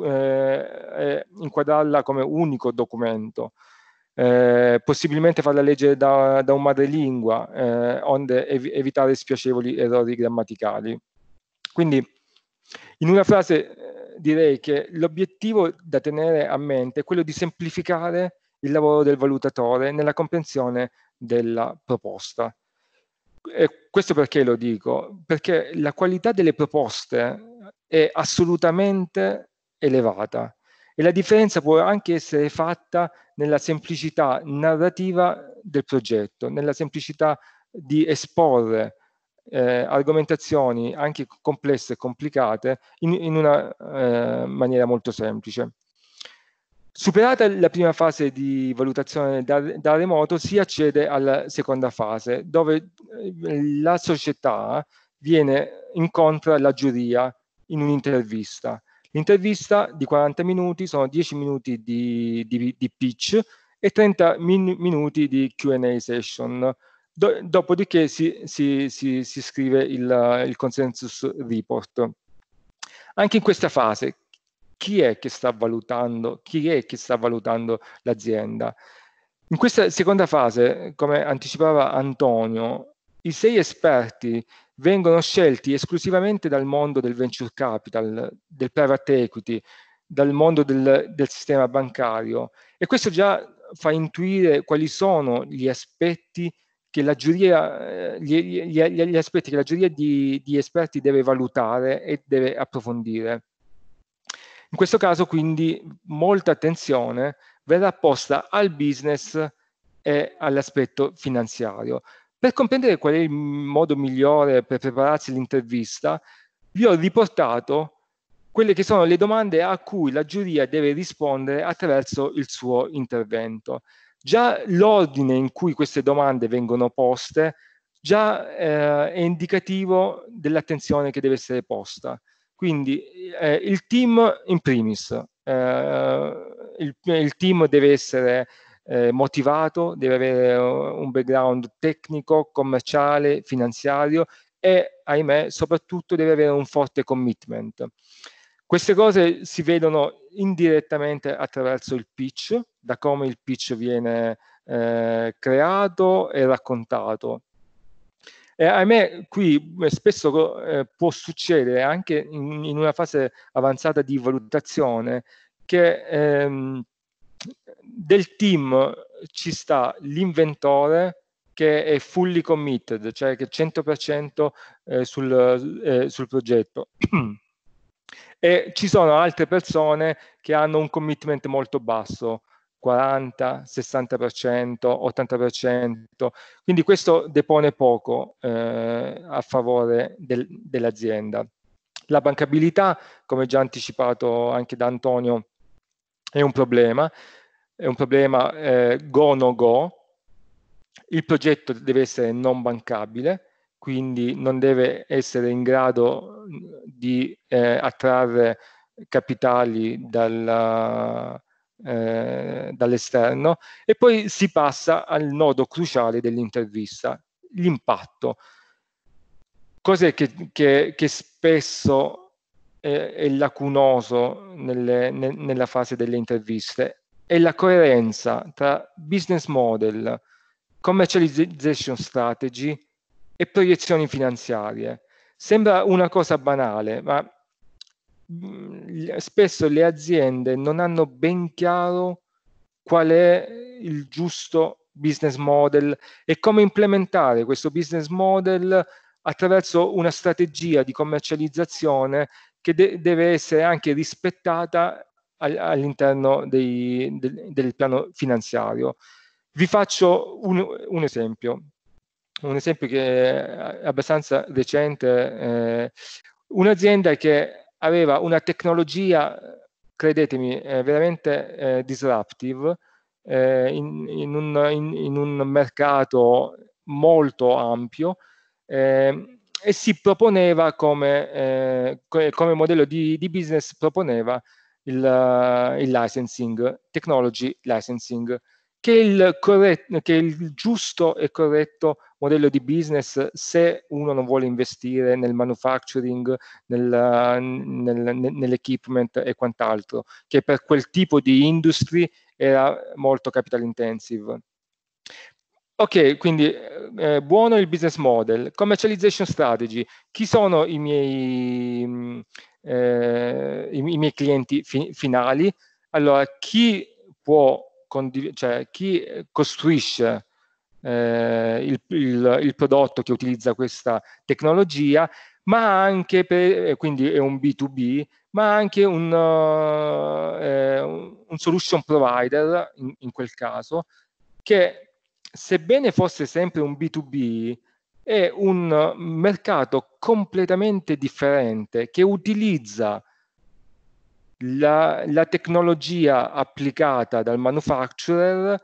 inquadrarla come unico documento, possibilmente farla leggere da un madrelingua, onde evitare spiacevoli errori grammaticali. Quindi, in una frase, direi che l'obiettivo da tenere a mente è quello di semplificare il lavoro del valutatore nella comprensione della proposta. E questo perché lo dico? Perché la qualità delle proposte è assolutamente elevata e la differenza può anche essere fatta nella semplicità narrativa del progetto, nella semplicità di esporre argomentazioni anche complesse e complicate in una maniera molto semplice. Superata la prima fase di valutazione da remoto, si accede alla seconda fase, dove la società incontra la giuria in un'intervista. L'intervista di 40 minuti, sono 10 minuti di pitch e 30 minuti di Q&A session. Dopodiché si scrive il consensus report. Anche in questa fase, chi è che sta valutando l'azienda? In questa seconda fase, come anticipava Antonio, i 6 esperti vengono scelti esclusivamente dal mondo del venture capital, del private equity, dal mondo del sistema bancario, e questo già fa intuire quali sono gli aspetti che la giuria, gli aspetti che la giuria di esperti deve valutare e deve approfondire. In questo caso, quindi, molta attenzione verrà posta al business e all'aspetto finanziario. Per comprendere qual è il modo migliore per prepararsi all'intervista, vi ho riportato quelle che sono le domande a cui la giuria deve rispondere attraverso il suo intervento. Già l'ordine in cui queste domande vengono poste già è indicativo dell'attenzione che deve essere posta. Quindi il team in primis, il team deve essere motivato, deve avere un background tecnico, commerciale, finanziario e, ahimè, soprattutto deve avere un forte commitment. Queste cose si vedono indirettamente attraverso il pitch, da come il pitch viene creato e raccontato. E ahimè, qui spesso può succedere anche in una fase avanzata di valutazione che del team ci sta l'inventore che è fully committed, cioè che è 100% sul progetto. E ci sono altre persone che hanno un commitment molto basso, 40, 60%, 80%, quindi questo depone poco a favore dell'azienda. La bancabilità, come già anticipato anche da Antonio, è un problema go no go. Il progetto deve essere non bancabile, quindi non deve essere in grado di attrarre capitali dall'esterno, e poi si passa al nodo cruciale dell'intervista, l'impatto. Cos'è che spesso è lacunoso nella fase delle interviste? È la coerenza tra business model, commercialization strategy e proiezioni finanziarie. Sembra una cosa banale, ma spesso le aziende non hanno ben chiaro qual è il giusto business model e come implementare questo business model attraverso una strategia di commercializzazione che deve essere anche rispettata all'interno del piano finanziario. Vi faccio un esempio che è abbastanza recente. Un'azienda che aveva una tecnologia, credetemi, veramente disruptive, in un mercato molto ampio, e si proponeva come modello di business, proponeva il licensing, technology licensing, che è il giusto e corretto modello di business se uno non vuole investire nel manufacturing, nell'equipment e quant'altro, che per quel tipo di industry era molto capital intensive. Ok, quindi buono il business model. Commercialization strategy. Chi sono i miei clienti finali? Allora, chi costruisce il prodotto che utilizza questa tecnologia, ma anche quindi è un B2B, ma anche un solution provider in quel caso, che sebbene fosse sempre un B2B, è un mercato completamente differente che utilizza la tecnologia applicata dal manufacturer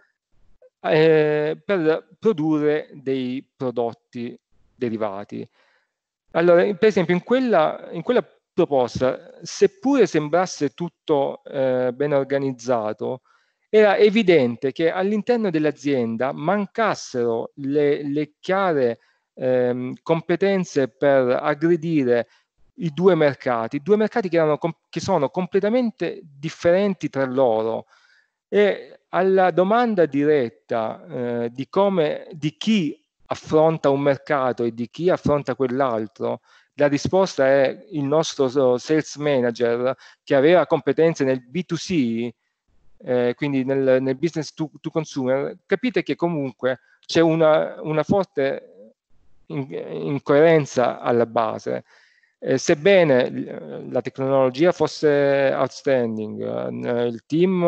per produrre dei prodotti derivati. Allora, per esempio, in quella proposta, seppure sembrasse tutto ben organizzato, era evidente che all'interno dell'azienda mancassero le chiare competenze per aggredire i due mercati che sono completamente differenti tra loro. E alla domanda diretta di chi affronta un mercato e di chi affronta quell'altro, la risposta è il nostro sales manager che aveva competenze nel B2C, quindi nel business to consumer. Capite che comunque c'è una forte incoerenza alla base. Sebbene la tecnologia fosse outstanding, il team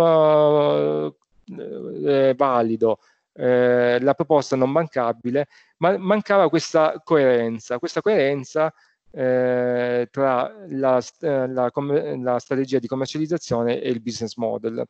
valido, la proposta non bancabile, ma mancava questa coerenza tra la strategia di commercializzazione e il business model.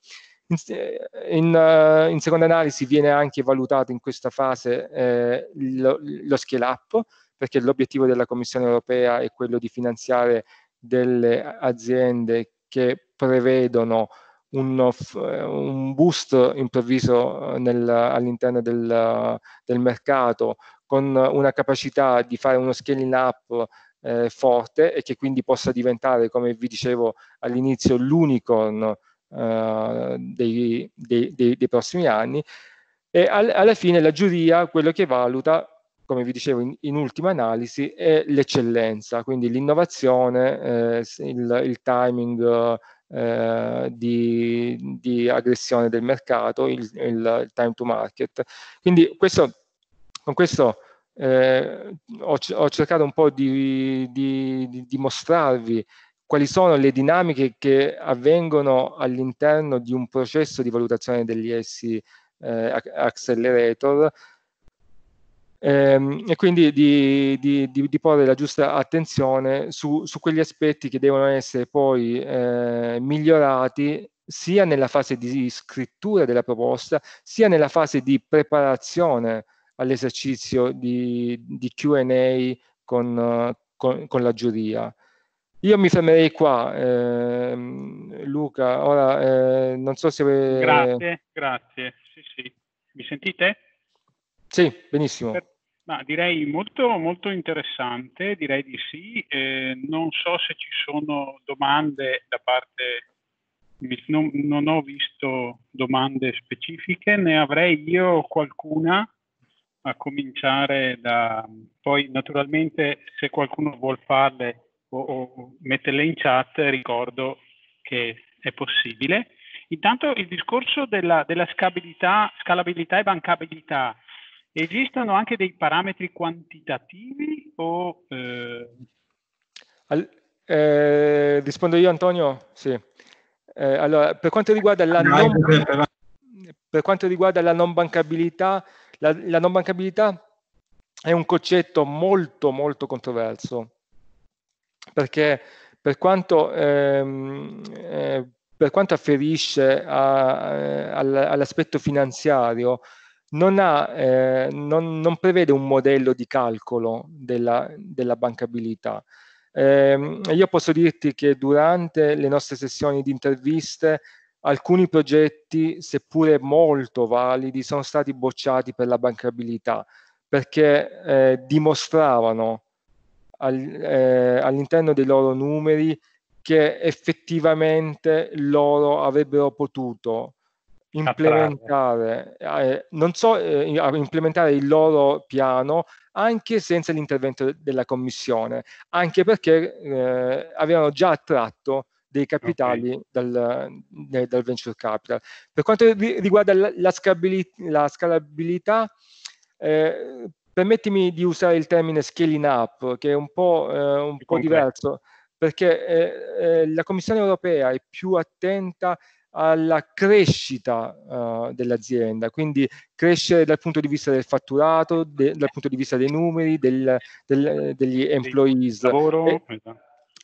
In seconda analisi viene anche valutato in questa fase lo scale up, perché l'obiettivo della Commissione europea è quello di finanziare delle aziende che prevedono un boost improvviso all'interno del mercato, con una capacità di fare uno scaling up forte e che quindi possa diventare, come vi dicevo all'inizio, l'unicorn dei prossimi anni. E alla fine la giuria quello che valuta, come vi dicevo in ultima analisi, è l'eccellenza, quindi l'innovazione, il timing di aggressione del mercato, il time to market. Quindi con questo ho cercato un po' di mostrarvi quali sono le dinamiche che avvengono all'interno di un processo di valutazione degli ESI Accelerator, e quindi di porre la giusta attenzione su quegli aspetti che devono essere poi migliorati sia nella fase di scrittura della proposta, sia nella fase di preparazione all'esercizio di Q&A con la giuria. Io mi fermerei qua, Luca. Ora non so se... Grazie. Sì. Mi sentite? Sì, benissimo. Ma direi molto interessante, direi di sì. Non so se ci sono domande da parte... Non ho visto domande specifiche, ne avrei io qualcuna, a cominciare da... Poi naturalmente se qualcuno vuol farle o metterle in chat, ricordo che è possibile. Intanto il discorso della scalabilità e bancabilità, esistono anche dei parametri quantitativi o... Rispondo io, Antonio? Sì. Allora, per quanto riguarda la non bancabilità, la non bancabilità è un concetto molto controverso, perché per quanto afferisce all'aspetto finanziario, non prevede un modello di calcolo della bancabilità. Io posso dirti che durante le nostre sessioni di interviste alcuni progetti, seppure molto validi, sono stati bocciati per la bancabilità, perché dimostravano all'interno dei loro numeri che effettivamente loro avrebbero potuto implementare, implementare il loro piano anche senza l'intervento della Commissione, anche perché avevano già attratto dei capitali dal venture capital. Per quanto riguarda la scalabilità, permettimi di usare il termine scaling up, che è un po' diverso, perché la Commissione europea è più attenta alla crescita dell'azienda, quindi crescere dal punto di vista del fatturato, dal punto di vista dei numeri, degli employees. Lavoro,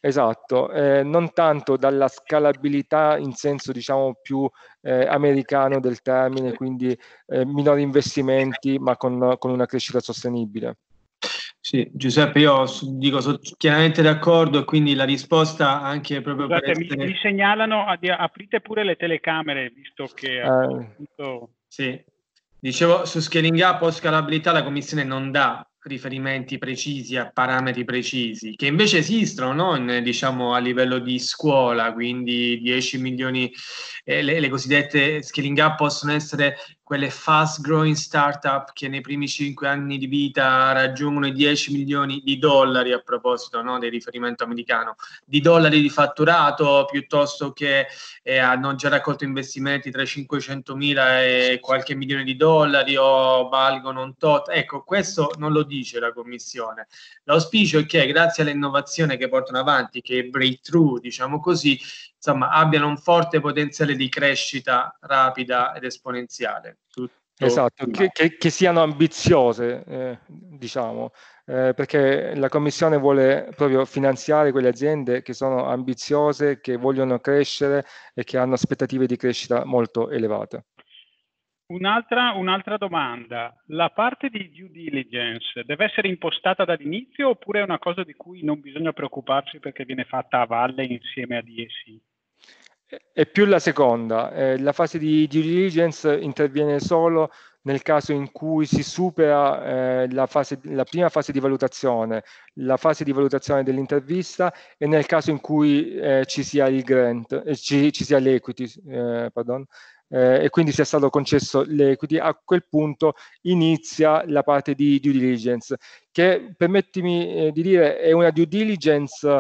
Esatto, non tanto dalla scalabilità in senso diciamo più americano del termine, quindi minori investimenti ma con una crescita sostenibile. Sì, Giuseppe, io dico, sono chiaramente d'accordo e quindi la risposta anche proprio per Scusate, essere... mi segnalano, aprite pure le telecamere, visto che a questo punto... Sì, dicevo, su scaling up o scalabilità la Commissione non dà riferimenti precisi a parametri precisi, che invece esistono, no? Diciamo a livello di scuola, quindi 10 milioni, le cosiddette scaling up possono essere quelle fast growing startup che nei primi 5 anni di vita raggiungono i 10 milioni di dollari, a proposito, no, del riferimento americano, di dollari di fatturato, piuttosto che hanno già raccolto investimenti tra i 500.000 e qualche milione di dollari o valgono un tot. Ecco, questo non lo dice la Commissione. L'auspicio è che grazie all'innovazione che portano avanti, che è breakthrough, diciamo così, insomma, abbiano un forte potenziale di crescita rapida ed esponenziale. Esatto, che siano ambiziose, diciamo, perché la Commissione vuole proprio finanziare quelle aziende che sono ambiziose, che vogliono crescere e che hanno aspettative di crescita molto elevate. Un'altra domanda, la parte di due diligence deve essere impostata dall'inizio oppure è una cosa di cui non bisogna preoccuparsi perché viene fatta a valle insieme a DSI? È più la seconda, la fase di due diligence interviene solo nel caso in cui si supera la prima fase di valutazione, la fase di valutazione dell'intervista e nel caso in cui ci sia il grant, ci sia l'equity, e quindi sia stato concesso l'equity. A quel punto inizia la parte di due diligence, che permettimi di dire è una due diligence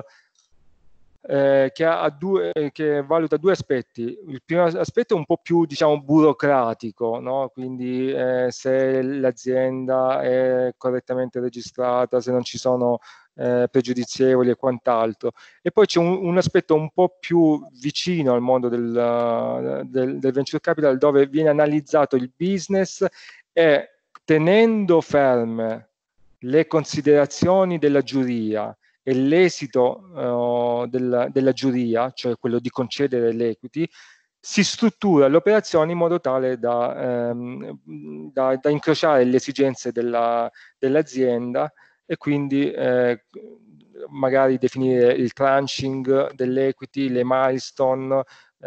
che valuta due aspetti. Il primo aspetto è un po' più, diciamo, burocratico, no? Quindi se l'azienda è correttamente registrata, se non ci sono pregiudizievoli e quant'altro. E poi c'è un aspetto un po' più vicino al mondo del venture capital, dove viene analizzato il business e tenendo ferme le considerazioni della giuria e l'esito della giuria, cioè quello di concedere l'equity, si struttura l'operazione in modo tale da incrociare le esigenze dell'azienda e quindi magari definire il tranching dell'equity, le milestone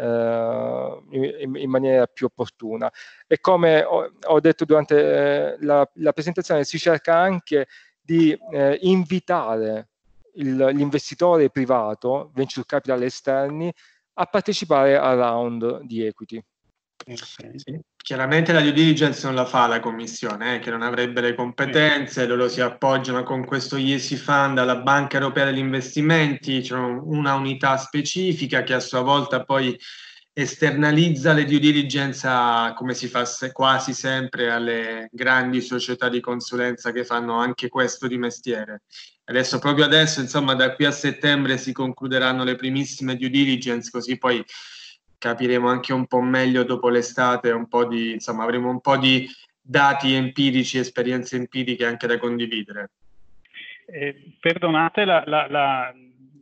in maniera più opportuna. E come ho detto durante la presentazione, si cerca anche di invitare l'investitore privato, venture capital esterni, a partecipare al round di equity. Okay. Sì. Chiaramente la due diligence non la fa la Commissione, che non avrebbe le competenze, loro si appoggiano con questo ESI Fund alla Banca Europea degli Investimenti, c'è una unità specifica che a sua volta poi esternalizza le due diligence come si fa quasi sempre alle grandi società di consulenza che fanno anche questo di mestiere. Adesso, proprio adesso, insomma, da qui a settembre si concluderanno le primissime due diligence, così poi capiremo anche un po' meglio dopo l'estate, insomma, avremo un po' di dati empirici, esperienze empiriche anche da condividere. Perdonate la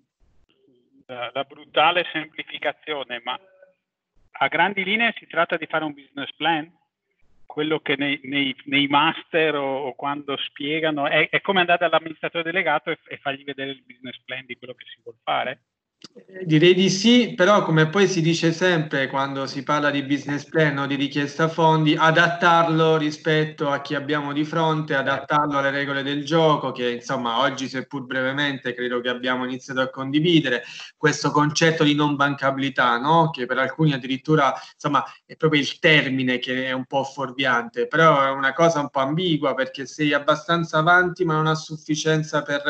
brutale semplificazione, ma a grandi linee si tratta di fare un business plan? Quello che nei master o quando spiegano è come andare dall'amministratore delegato e fargli vedere il business plan di quello che si vuol fare? Direi di sì, però come poi si dice sempre quando si parla di business plan o di richiesta fondi, adattarlo rispetto a chi abbiamo di fronte, adattarlo alle regole del gioco, che insomma oggi, seppur brevemente, credo che abbiamo iniziato a condividere questo concetto di non bancabilità, no? Che per alcuni addirittura insomma è proprio il termine che è un po' fuorviante, però è una cosa un po' ambigua perché sei abbastanza avanti ma non a sufficienza per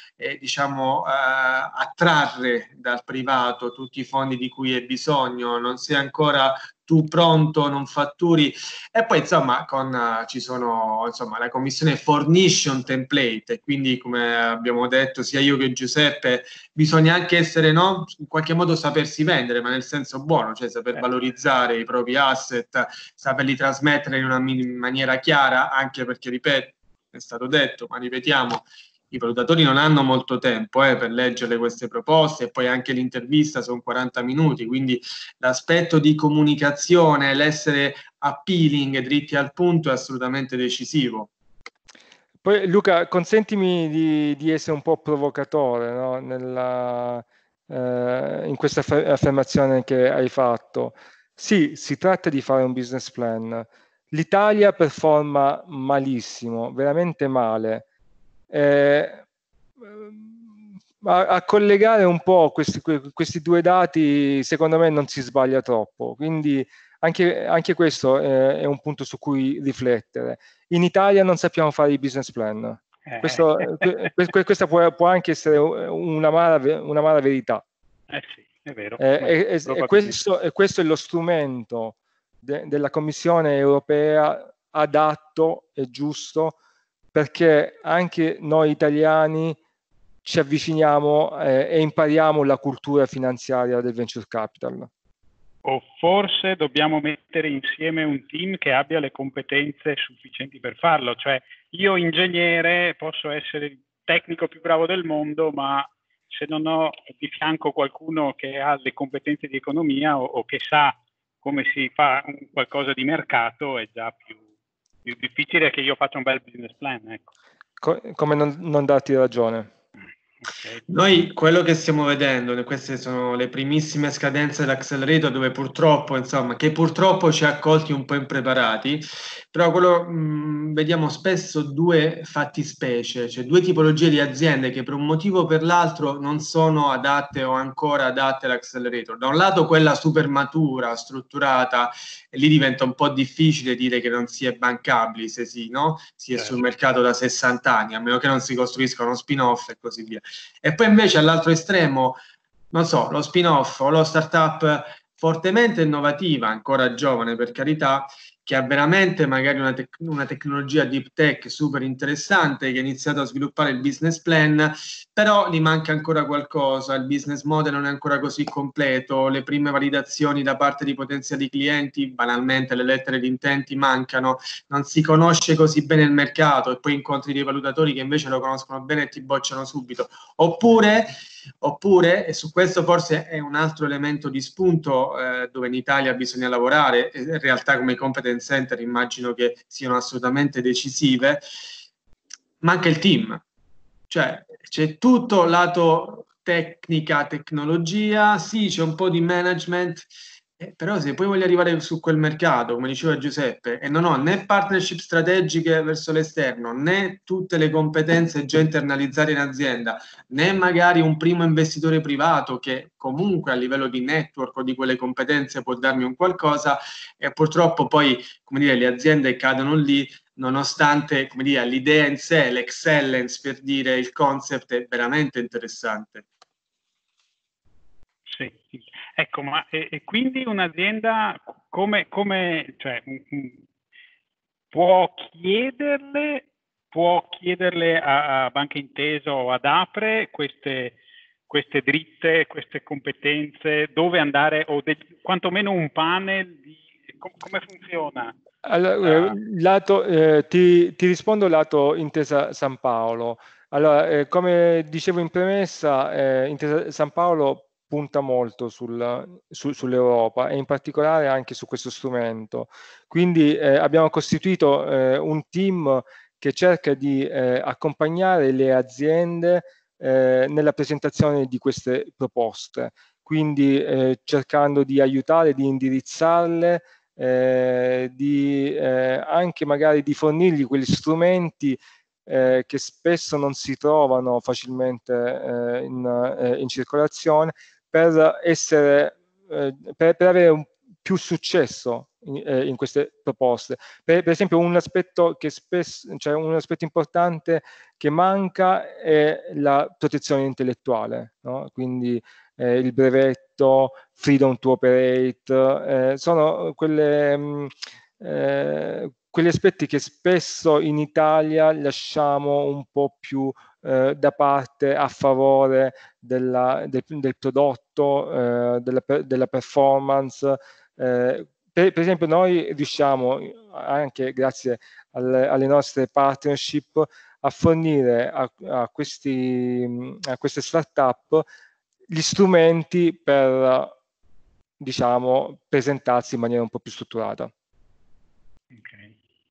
attrarre dal privato tutti i fondi di cui hai bisogno, non sei ancora tu pronto, non fatturi, e poi insomma la Commissione fornisce un template e quindi, come abbiamo detto sia io che Giuseppe, bisogna anche essere, no, in qualche modo sapersi vendere, ma nel senso buono, cioè saper valorizzare i propri asset, saperli trasmettere in una maniera chiara, anche perché, ripeto, è stato detto, ma ripetiamo, i valutatori non hanno molto tempo per leggere queste proposte, e poi anche l'intervista sono 40 minuti, quindi l'aspetto di comunicazione, l'essere appealing, dritti al punto, è assolutamente decisivo. Poi Luca, consentimi di essere un po' provocatore, no? In questa affermazione che hai fatto. Sì, si tratta di fare un business plan. L'Italia performa malissimo, veramente male. A collegare un po' questi due dati, secondo me non si sbaglia troppo. Quindi anche questo è un punto su cui riflettere. In Italia non sappiamo fare i business plan. Questa può anche essere un'amara verità. Sì, è vero. E questo è lo strumento della Commissione europea adatto e giusto, perché anche noi italiani ci avviciniamo e impariamo la cultura finanziaria del venture capital. O forse dobbiamo mettere insieme un team che abbia le competenze sufficienti per farlo. Cioè, io ingegnere posso essere il tecnico più bravo del mondo, ma se non ho di fianco qualcuno che ha le competenze di economia o che sa come si fa qualcosa di mercato, è già più difficile che io faccia un bel business plan. Ecco. Come non darti ragione? Okay. Noi quello che stiamo vedendo, queste sono le primissime scadenze dell'Accelerator, dove purtroppo ci ha accolti un po' impreparati, però vediamo spesso due fattispecie, cioè due tipologie di aziende che per un motivo o per l'altro non sono adatte o ancora adatte all'Accelerator. Da un lato quella super matura, strutturata, e lì diventa un po' difficile dire che non si è bancabili, se si è sul mercato da 60 anni, a meno che non si costruisca uno spin-off e così via. E poi invece all'altro estremo, non so, lo spin-off o lo startup fortemente innovativa, ancora giovane per carità, che ha veramente magari una tecnologia deep tech super interessante, che ha iniziato a sviluppare il business plan, però gli manca ancora qualcosa, il business model non è ancora così completo, le prime validazioni da parte di potenziali clienti, banalmente le lettere di intenti mancano, non si conosce così bene il mercato e poi incontri dei valutatori che invece lo conoscono bene e ti bocciano subito. Oppure, e su questo forse è un altro elemento di spunto dove in Italia bisogna lavorare, e in realtà come competence center immagino che siano assolutamente decisive, manca il team. Cioè c'è tutto lato tecnologia, sì, c'è un po' di management, però se poi voglio arrivare su quel mercato, come diceva Giuseppe, e non ho né partnership strategiche verso l'esterno, né tutte le competenze già internalizzate in azienda, né magari un primo investitore privato che comunque a livello di network o di quelle competenze può darmi un qualcosa, e purtroppo poi, come dire, le aziende cadono lì, nonostante, come dire, l'idea in sé, l'excellence, per dire, il concept è veramente interessante. Sì. Ecco, ma e quindi un'azienda come cioè, può chiederle a Banca Intesa o ad Apre queste dritte, queste competenze, dove andare, o quantomeno un panel di come funziona? Allora, ti rispondo lato Intesa San Paolo. Allora, come dicevo in premessa, Intesa San Paolo punta molto sull'Europa e in particolare anche su questo strumento. Quindi abbiamo costituito un team che cerca di accompagnare le aziende nella presentazione di queste proposte, quindi cercando di aiutare, di indirizzarle, anche magari di fornirgli quegli strumenti che spesso non si trovano facilmente in circolazione per avere più successo in queste proposte. Per esempio un aspetto un aspetto importante che manca è la protezione intellettuale, no? Quindi il brevetto, freedom to operate, sono quegli aspetti che spesso in Italia lasciamo un po' più da parte a favore del prodotto, della performance. Per esempio noi riusciamo, anche grazie alle nostre partnership, a fornire a queste startup gli strumenti per, diciamo, presentarsi in maniera un po' più strutturata. Ok.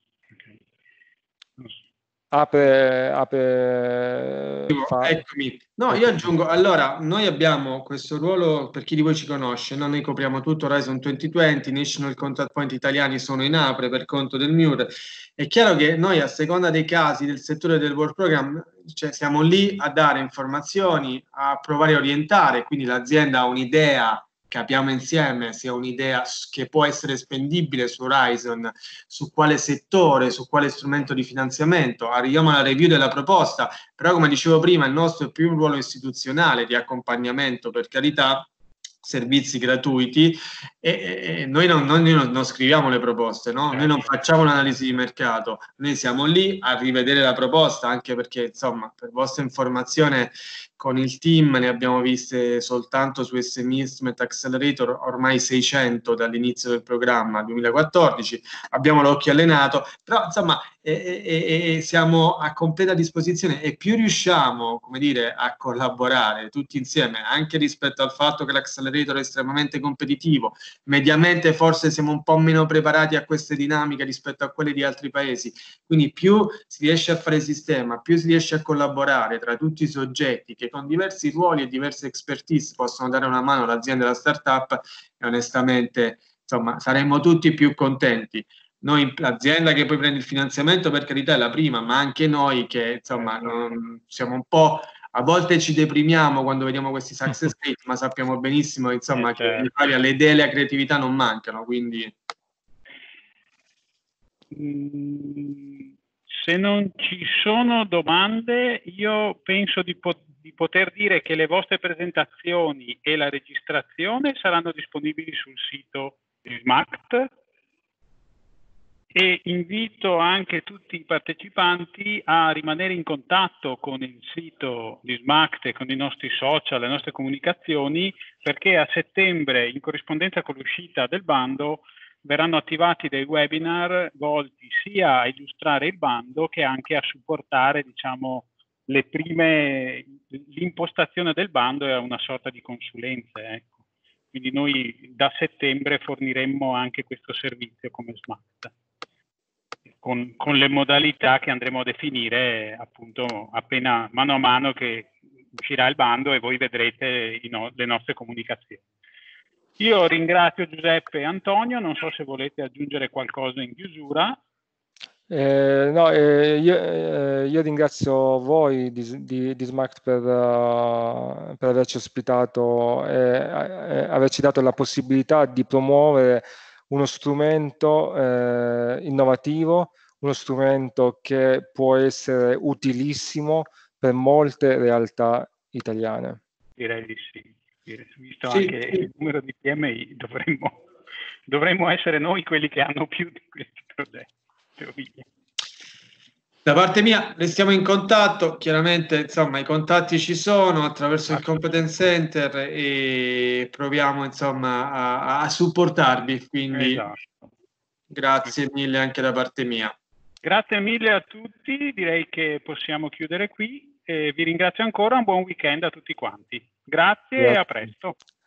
Eccomi. No, io aggiungo, allora, noi abbiamo questo ruolo, per chi di voi ci conosce, no? Noi copriamo tutto Horizon 2020, National Contact Point italiani sono in apre per conto del MIUR. È chiaro che noi, a seconda dei casi del settore del Work Program, cioè siamo lì a dare informazioni, a provare a orientare, quindi l'azienda ha un'idea, capiamo insieme se è un'idea che può essere spendibile su Horizon, su quale settore, su quale strumento di finanziamento, arriviamo alla review della proposta, però come dicevo prima il nostro è più un ruolo istituzionale di accompagnamento, per carità, servizi gratuiti, e noi non scriviamo le proposte, no? Noi non facciamo un'analisi di mercato, noi siamo lì a rivedere la proposta, anche perché, insomma, per vostra informazione, con il team ne abbiamo viste soltanto su SME Instrument Accelerator ormai 600 dall'inizio del programma 2014, abbiamo l'occhio allenato, però insomma siamo a completa disposizione, e più riusciamo, come dire, a collaborare tutti insieme, anche rispetto al fatto che l'Accelerator è estremamente competitivo, mediamente forse siamo un po' meno preparati a queste dinamiche rispetto a quelle di altri paesi, quindi più si riesce a fare sistema, più si riesce a collaborare tra tutti i soggetti che con diversi ruoli e diverse expertise possono dare una mano all'azienda e alla startup, e onestamente, insomma, saremmo tutti più contenti. Noi, l'azienda che poi prende il finanziamento, per carità, è la prima, ma anche noi che, insomma, siamo un po', a volte ci deprimiamo quando vediamo questi success rate, ma sappiamo benissimo, insomma, che in Italia le idee e la creatività non mancano, quindi... Se non ci sono domande, io penso di poter dire che le vostre presentazioni e la registrazione saranno disponibili sul sito di SMACT, e invito anche tutti i partecipanti a rimanere in contatto con il sito di SMACT e con i nostri social, le nostre comunicazioni, perché a settembre, in corrispondenza con l'uscita del bando, verranno attivati dei webinar volti sia a illustrare il bando che anche a supportare, diciamo, l'impostazione del bando e a una sorta di consulenze, ecco. Quindi noi da settembre forniremmo anche questo servizio come SMACT, con le modalità che andremo a definire appunto appena mano a mano che uscirà il bando e voi vedrete le nostre comunicazioni. Io ringrazio Giuseppe e Antonio, non so se volete aggiungere qualcosa in chiusura. Io ringrazio voi di SMACT per averci ospitato e averci dato la possibilità di promuovere uno strumento innovativo, uno strumento che può essere utilissimo per molte realtà italiane. Direi di sì. Visto anche il numero di PMI, dovremmo essere noi quelli che hanno più di questi progetti. Da parte mia restiamo in contatto, chiaramente insomma i contatti ci sono attraverso il Competence Center e proviamo insomma a supportarvi, quindi esatto. Grazie mille anche da parte mia. Grazie mille a tutti, direi che possiamo chiudere qui e vi ringrazio ancora, un buon weekend a tutti quanti. Grazie. E a presto.